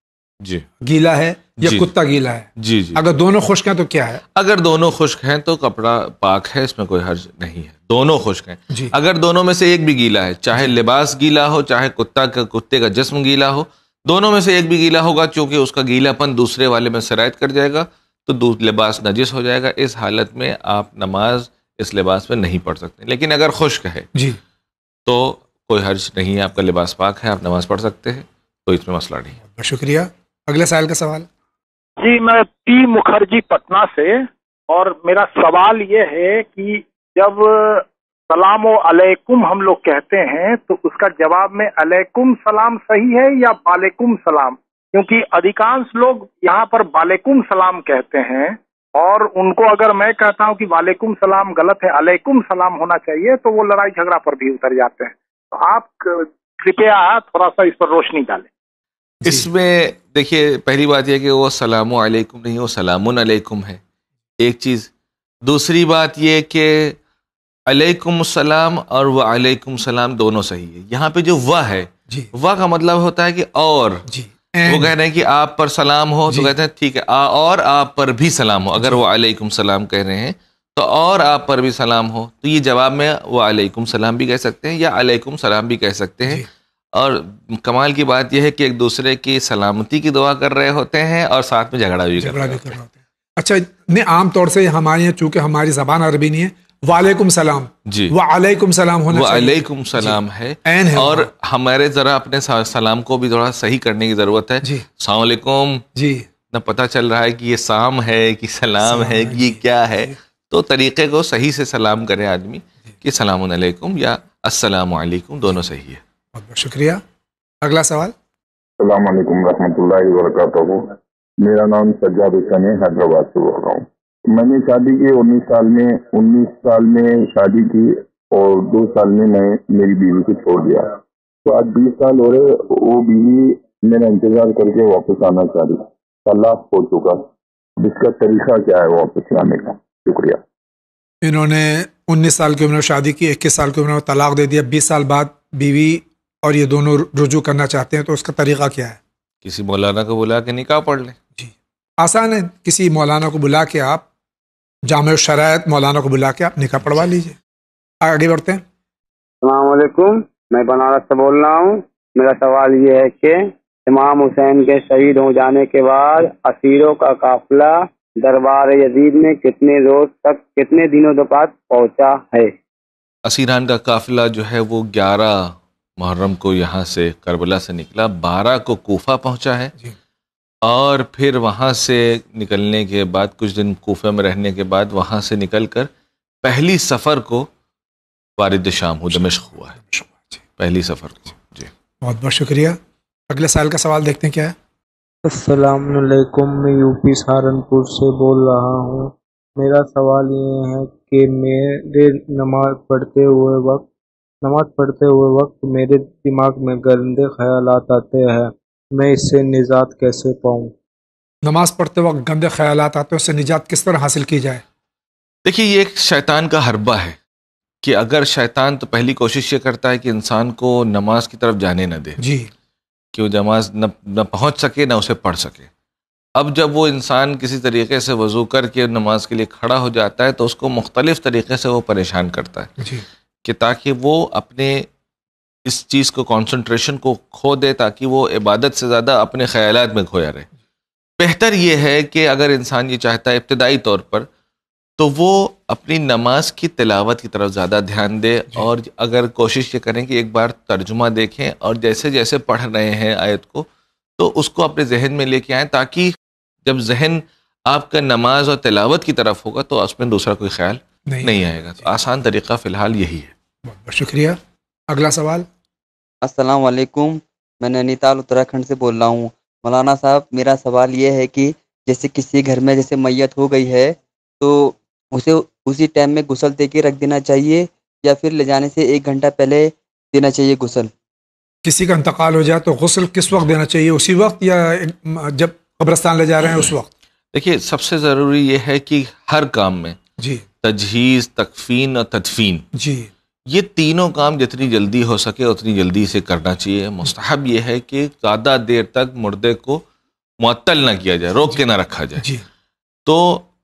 گیلا ہے یا کتا گیلا ہے. اگر دونوں خشک ہیں تو کیا ہے؟ اگر دونوں خشک ہیں تو کپڑا پاک ہے, اس میں کوئی حرج نہیں ہے. دونوں خشک ہیں. اگر دونوں میں سے ایک بھی گیلا ہے, چاہے لباس گیلا ہو چاہے کتے کا جسم گیلا ہو, دونوں میں سے ایک بھی گیلا ہوگا, چونکہ اس کا گیلا پن دوسرے والے میں سرایت کر جائے گا تو لباس نجس ہو جائے گا. اس حالت میں آپ نماز اس لباس میں نہیں پڑھ سکتے. لیکن اگر خشک ہے تو کوئی حرج نہیں ہے, آپ کا لباس پاک ہے, آپ نماز پڑھ سکتے ہیں, تو اس میں مسئلہ نہیں ہے. شکریہ. اگلے سائل کا سوال. جی, میں پی مکھرجی پٹنہ سے, اور میرا سوال یہ ہے کہ جب سلام علیکم ہم لوگ کہتے ہیں تو اس کا جواب میں علیکم سلام صحیح ہے یا وعلیکم سلام؟ کیونکہ ادھیکانش لوگ یہاں پر وعلیکم سلام کہتے ہیں, اور ان کو اگر میں کہتا ہوں کہ وعلیکم سلام غلط ہے, علیکم سلام ہونا چاہیے, تو وہ لڑائی جھگڑا پر بھی اتر جاتے ہیں. تو آپ کرپیا تھوڑا سا اس پر روشنی ڈالیں. اس میں دیکھیے, پہلی بات یہ کہ وہ سلام علیکم نہیں, وہ سلام علیکم ہے, ایک چیز. دوسری بات یہ کہ علیکم السلام اور وعلیکم السلام دونوں صحیح ہے. یہاں پہ جو و ہے, و کا مطلب ہوتا ہے کہ اور, وہ کہہ رہے ہیں کہ آپ پر سلام ہو تو کہتے ہیں ٹھیک ہے اور آپ پر بھی سلام ہو. اگر وہ علیکم سلام کہہ رہے ہیں تو اور آپ پر بھی سلام ہو, تو یہ جواب میں وہ علیکم سلام بھی کہہ سکتے ہیں یا علیکم سلام بھی کہہ سکتے ہیں. اور کمال کی بات یہ ہے کہ ایک دوسرے کی سلامتی کی دعا کر رہے ہوتے ہیں اور ساتھ میں جھگڑا بھی کر رہے ہوتے ہیں. اچھا نہیں, عام طور سے ہمارے یہاں چونکہ ہماری زبان عربی نہیں ہے, وعلیکم سلام جی وعلیکم سلام ہونا چاہیے, وعلیکم سلام ہے. اور ہمارے ذرا اپنے سلام کو بھی تھوڑا صحیح کرنے کی ضرورت ہے. السلام علیکم جی نہ پتہ چل رہا ہے کہ یہ سام ہے کہ سلام ہے کہ یہ کیا ہے, تو طریقے کو صحیح سے سلام کرے آدمی کہ السلام علیکم یا السلام علیکم, دونوں صحیح ہے. بہت بہت شکریہ. اگلا سوال. السلام علیکم ورحمۃ اللہ وبرکاتہ. میرا نام سجاد حسین ہے, حیدرآباد سے بول رہا ہوں. میں نے شادی کی 19 سال میں شادی کی اور 2 سال میں میری بیوی کو چھوڑ دیا. تو آج 20 سال ہو رہے, وہ بیوی میرا انتظار کر کے واپس آنا چاہ رہی. طلاق ہو چکا, اس کا طریقہ کیا ہے واپس آنے کا؟ شکریہ. انہوں نے 19 سال کی عمر میں شادی کی, 21 سال کی عمر میں طلاق دے دیا, 20 سال بعد بیوی اور یہ دونوں رجوع کرنا چاہتے ہیں, تو اس کا طریقہ کیا ہے؟ کسی مولانا کو بلا کے نکاح پڑھ لیں. جی آسان ہے, کسی مولانا کو بلا کے آپ, جامع الشرائط مولانا کو بلا کے آپ نکاح پڑھوا لیجئے. آگے بڑھتے ہیں. السلام علیکم, میں بنارس سے بول رہا ہوں. میرا سوال یہ ہے کہ امام حسین کے شہید ہو جانے کے بعد اسیروں کا قافلہ دربار یزید میں کتنے دنوں بعد پہنچا ہے؟ اسیران کا قافلہ جو ہے وہ 11 محرم کو یہاں سے کربلا سے نکلا, 12 کو کوفہ پہنچا ہے. اور پھر وہاں سے نکلنے کے بعد کچھ دن کوفہ میں رہنے کے بعد وہاں سے نکل کر پہلی سفر کو وارد شام ہو, دمشق ہوا ہے پہلی سفر کو. جی بہت بہت شکریہ. اگلے سال کا سوال دیکھتے ہیں کیا ہے. السلام علیکم, میں یو پی سہارنپور سے بول رہا ہوں. میرا سوال یہ ہے کہ میرے نماز پڑھتے ہوئے وقت میرے دماغ میں گندے خیالات آتے ہیں, میں اس سے نجات کیسے پاؤں؟ نماز پڑھتے وقت گندے خیالات آتے ہیں, اس سے نجات کس طرح حاصل کی جائے؟ دیکھیے یہ ایک شیطان کا حربہ ہے کہ اگر شیطان تو پہلی کوشش یہ کرتا ہے کہ انسان کو نماز کی طرف جانے نہ دے, جی کہ وہ نماز نہ پہنچ سکے نہ اسے پڑھ سکے. اب جب وہ انسان کسی طریقے سے وضو کر کے نماز کے لیے کھڑا ہو جاتا ہے تو اس کو مختلف طریقے سے وہ پریشان کرتا ہے, جی کہ تاکہ وہ اپنے اس چیز کو کنسنٹریشن کو کھو دے, تاکہ وہ عبادت سے زیادہ اپنے خیالات میں کھویا رہے. بہتر یہ ہے کہ اگر انسان یہ چاہتا ہے ابتدائی طور پر تو وہ اپنی نماز کی تلاوت کی طرف زیادہ دھیان دے, اور اگر کوشش یہ کریں کہ ایک بار ترجمہ دیکھیں اور جیسے جیسے پڑھ رہے ہیں آیت کو تو اس کو اپنے ذہن میں لے کے آئیں, تاکہ جب ذہن آپ کا نماز اور تلاوت کی طرف ہوگا تو اس میں دوسرا کوئی خیال نہیں آئے گا. تو آسان طریقہ فی الحال یہی ہے. بہت بہت شکریہ. اگلا سوال. السلام علیکم, میں نینی تال اتراکھنڈ سے بول رہا ہوں. مولانا صاحب, میرا سوال یہ ہے کہ جیسے کسی گھر میں جیسے میت ہو گئی ہے تو اسے اسی ٹائم میں غسل دے کے رکھ دینا چاہیے یا پھر لے جانے سے 1 گھنٹہ پہلے دینا چاہیے غسل؟ کسی کا انتقال ہو جائے تو غسل کس وقت دینا چاہیے, اسی وقت یا جب قبرستان لے جا رہے ہیں اس وقت؟ دیکھیے سب سے ضروری یہ ہے کہ ہر کام میں جی تجہیز, تکفین اور تدفین, جی یہ تینوں کام جتنی جلدی ہو سکے اتنی جلدی سے کرنا چاہیے. مستحب یہ ہے کہ زیادہ دیر تک مردے کو معطل نہ کیا جائے, روک کے نہ رکھا جائے. جی تو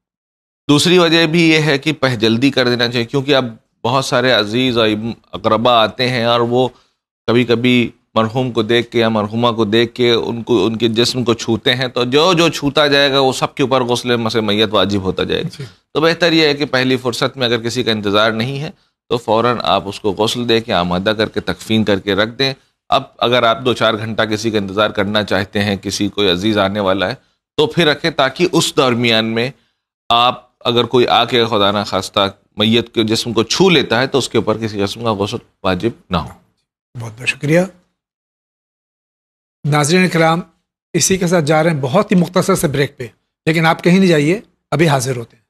دوسری وجہ بھی یہ ہے کہ جلدی کر دینا چاہیے, کیونکہ اب بہت سارے عزیز اور اقربا آتے ہیں اور وہ کبھی کبھی مرحوم کو دیکھ کے یا مرحومہ کو دیکھ کے ان کے جسم کو چھوتے ہیں, تو جو چھوتا جائے گا وہ سب کے اوپر غسل میت واجب ہوتا جائے گا. تو بہتر یہ ہے کہ پہلی فرصت میں اگر کسی کا انتظار نہیں ہے تو فوراً آپ اس کو غسل دے کے آمادہ کر کے تکفین کر کے رکھ دیں. اب اگر آپ 2-4 گھنٹہ کسی کا انتظار کرنا چاہتے ہیں, کسی کوئی عزیز آنے والا ہے, تو پھر رکھیں, تاکہ اس درمیان میں آپ اگر کوئی آ کے خدا نہ خواستہ میت کے جسم کو چھو لیتا ہے تو اس کے اوپر کسی قسم کا غسل واجب نہ ہو. بہت بہت شکریہ. ناظرین کرام, اسی کے ساتھ جا رہے ہیں بہت ہی مختصر سے بریک پہ, لیکن آپ کہیں نہیں جائیے, ابھی حاضر ہوتے ہیں.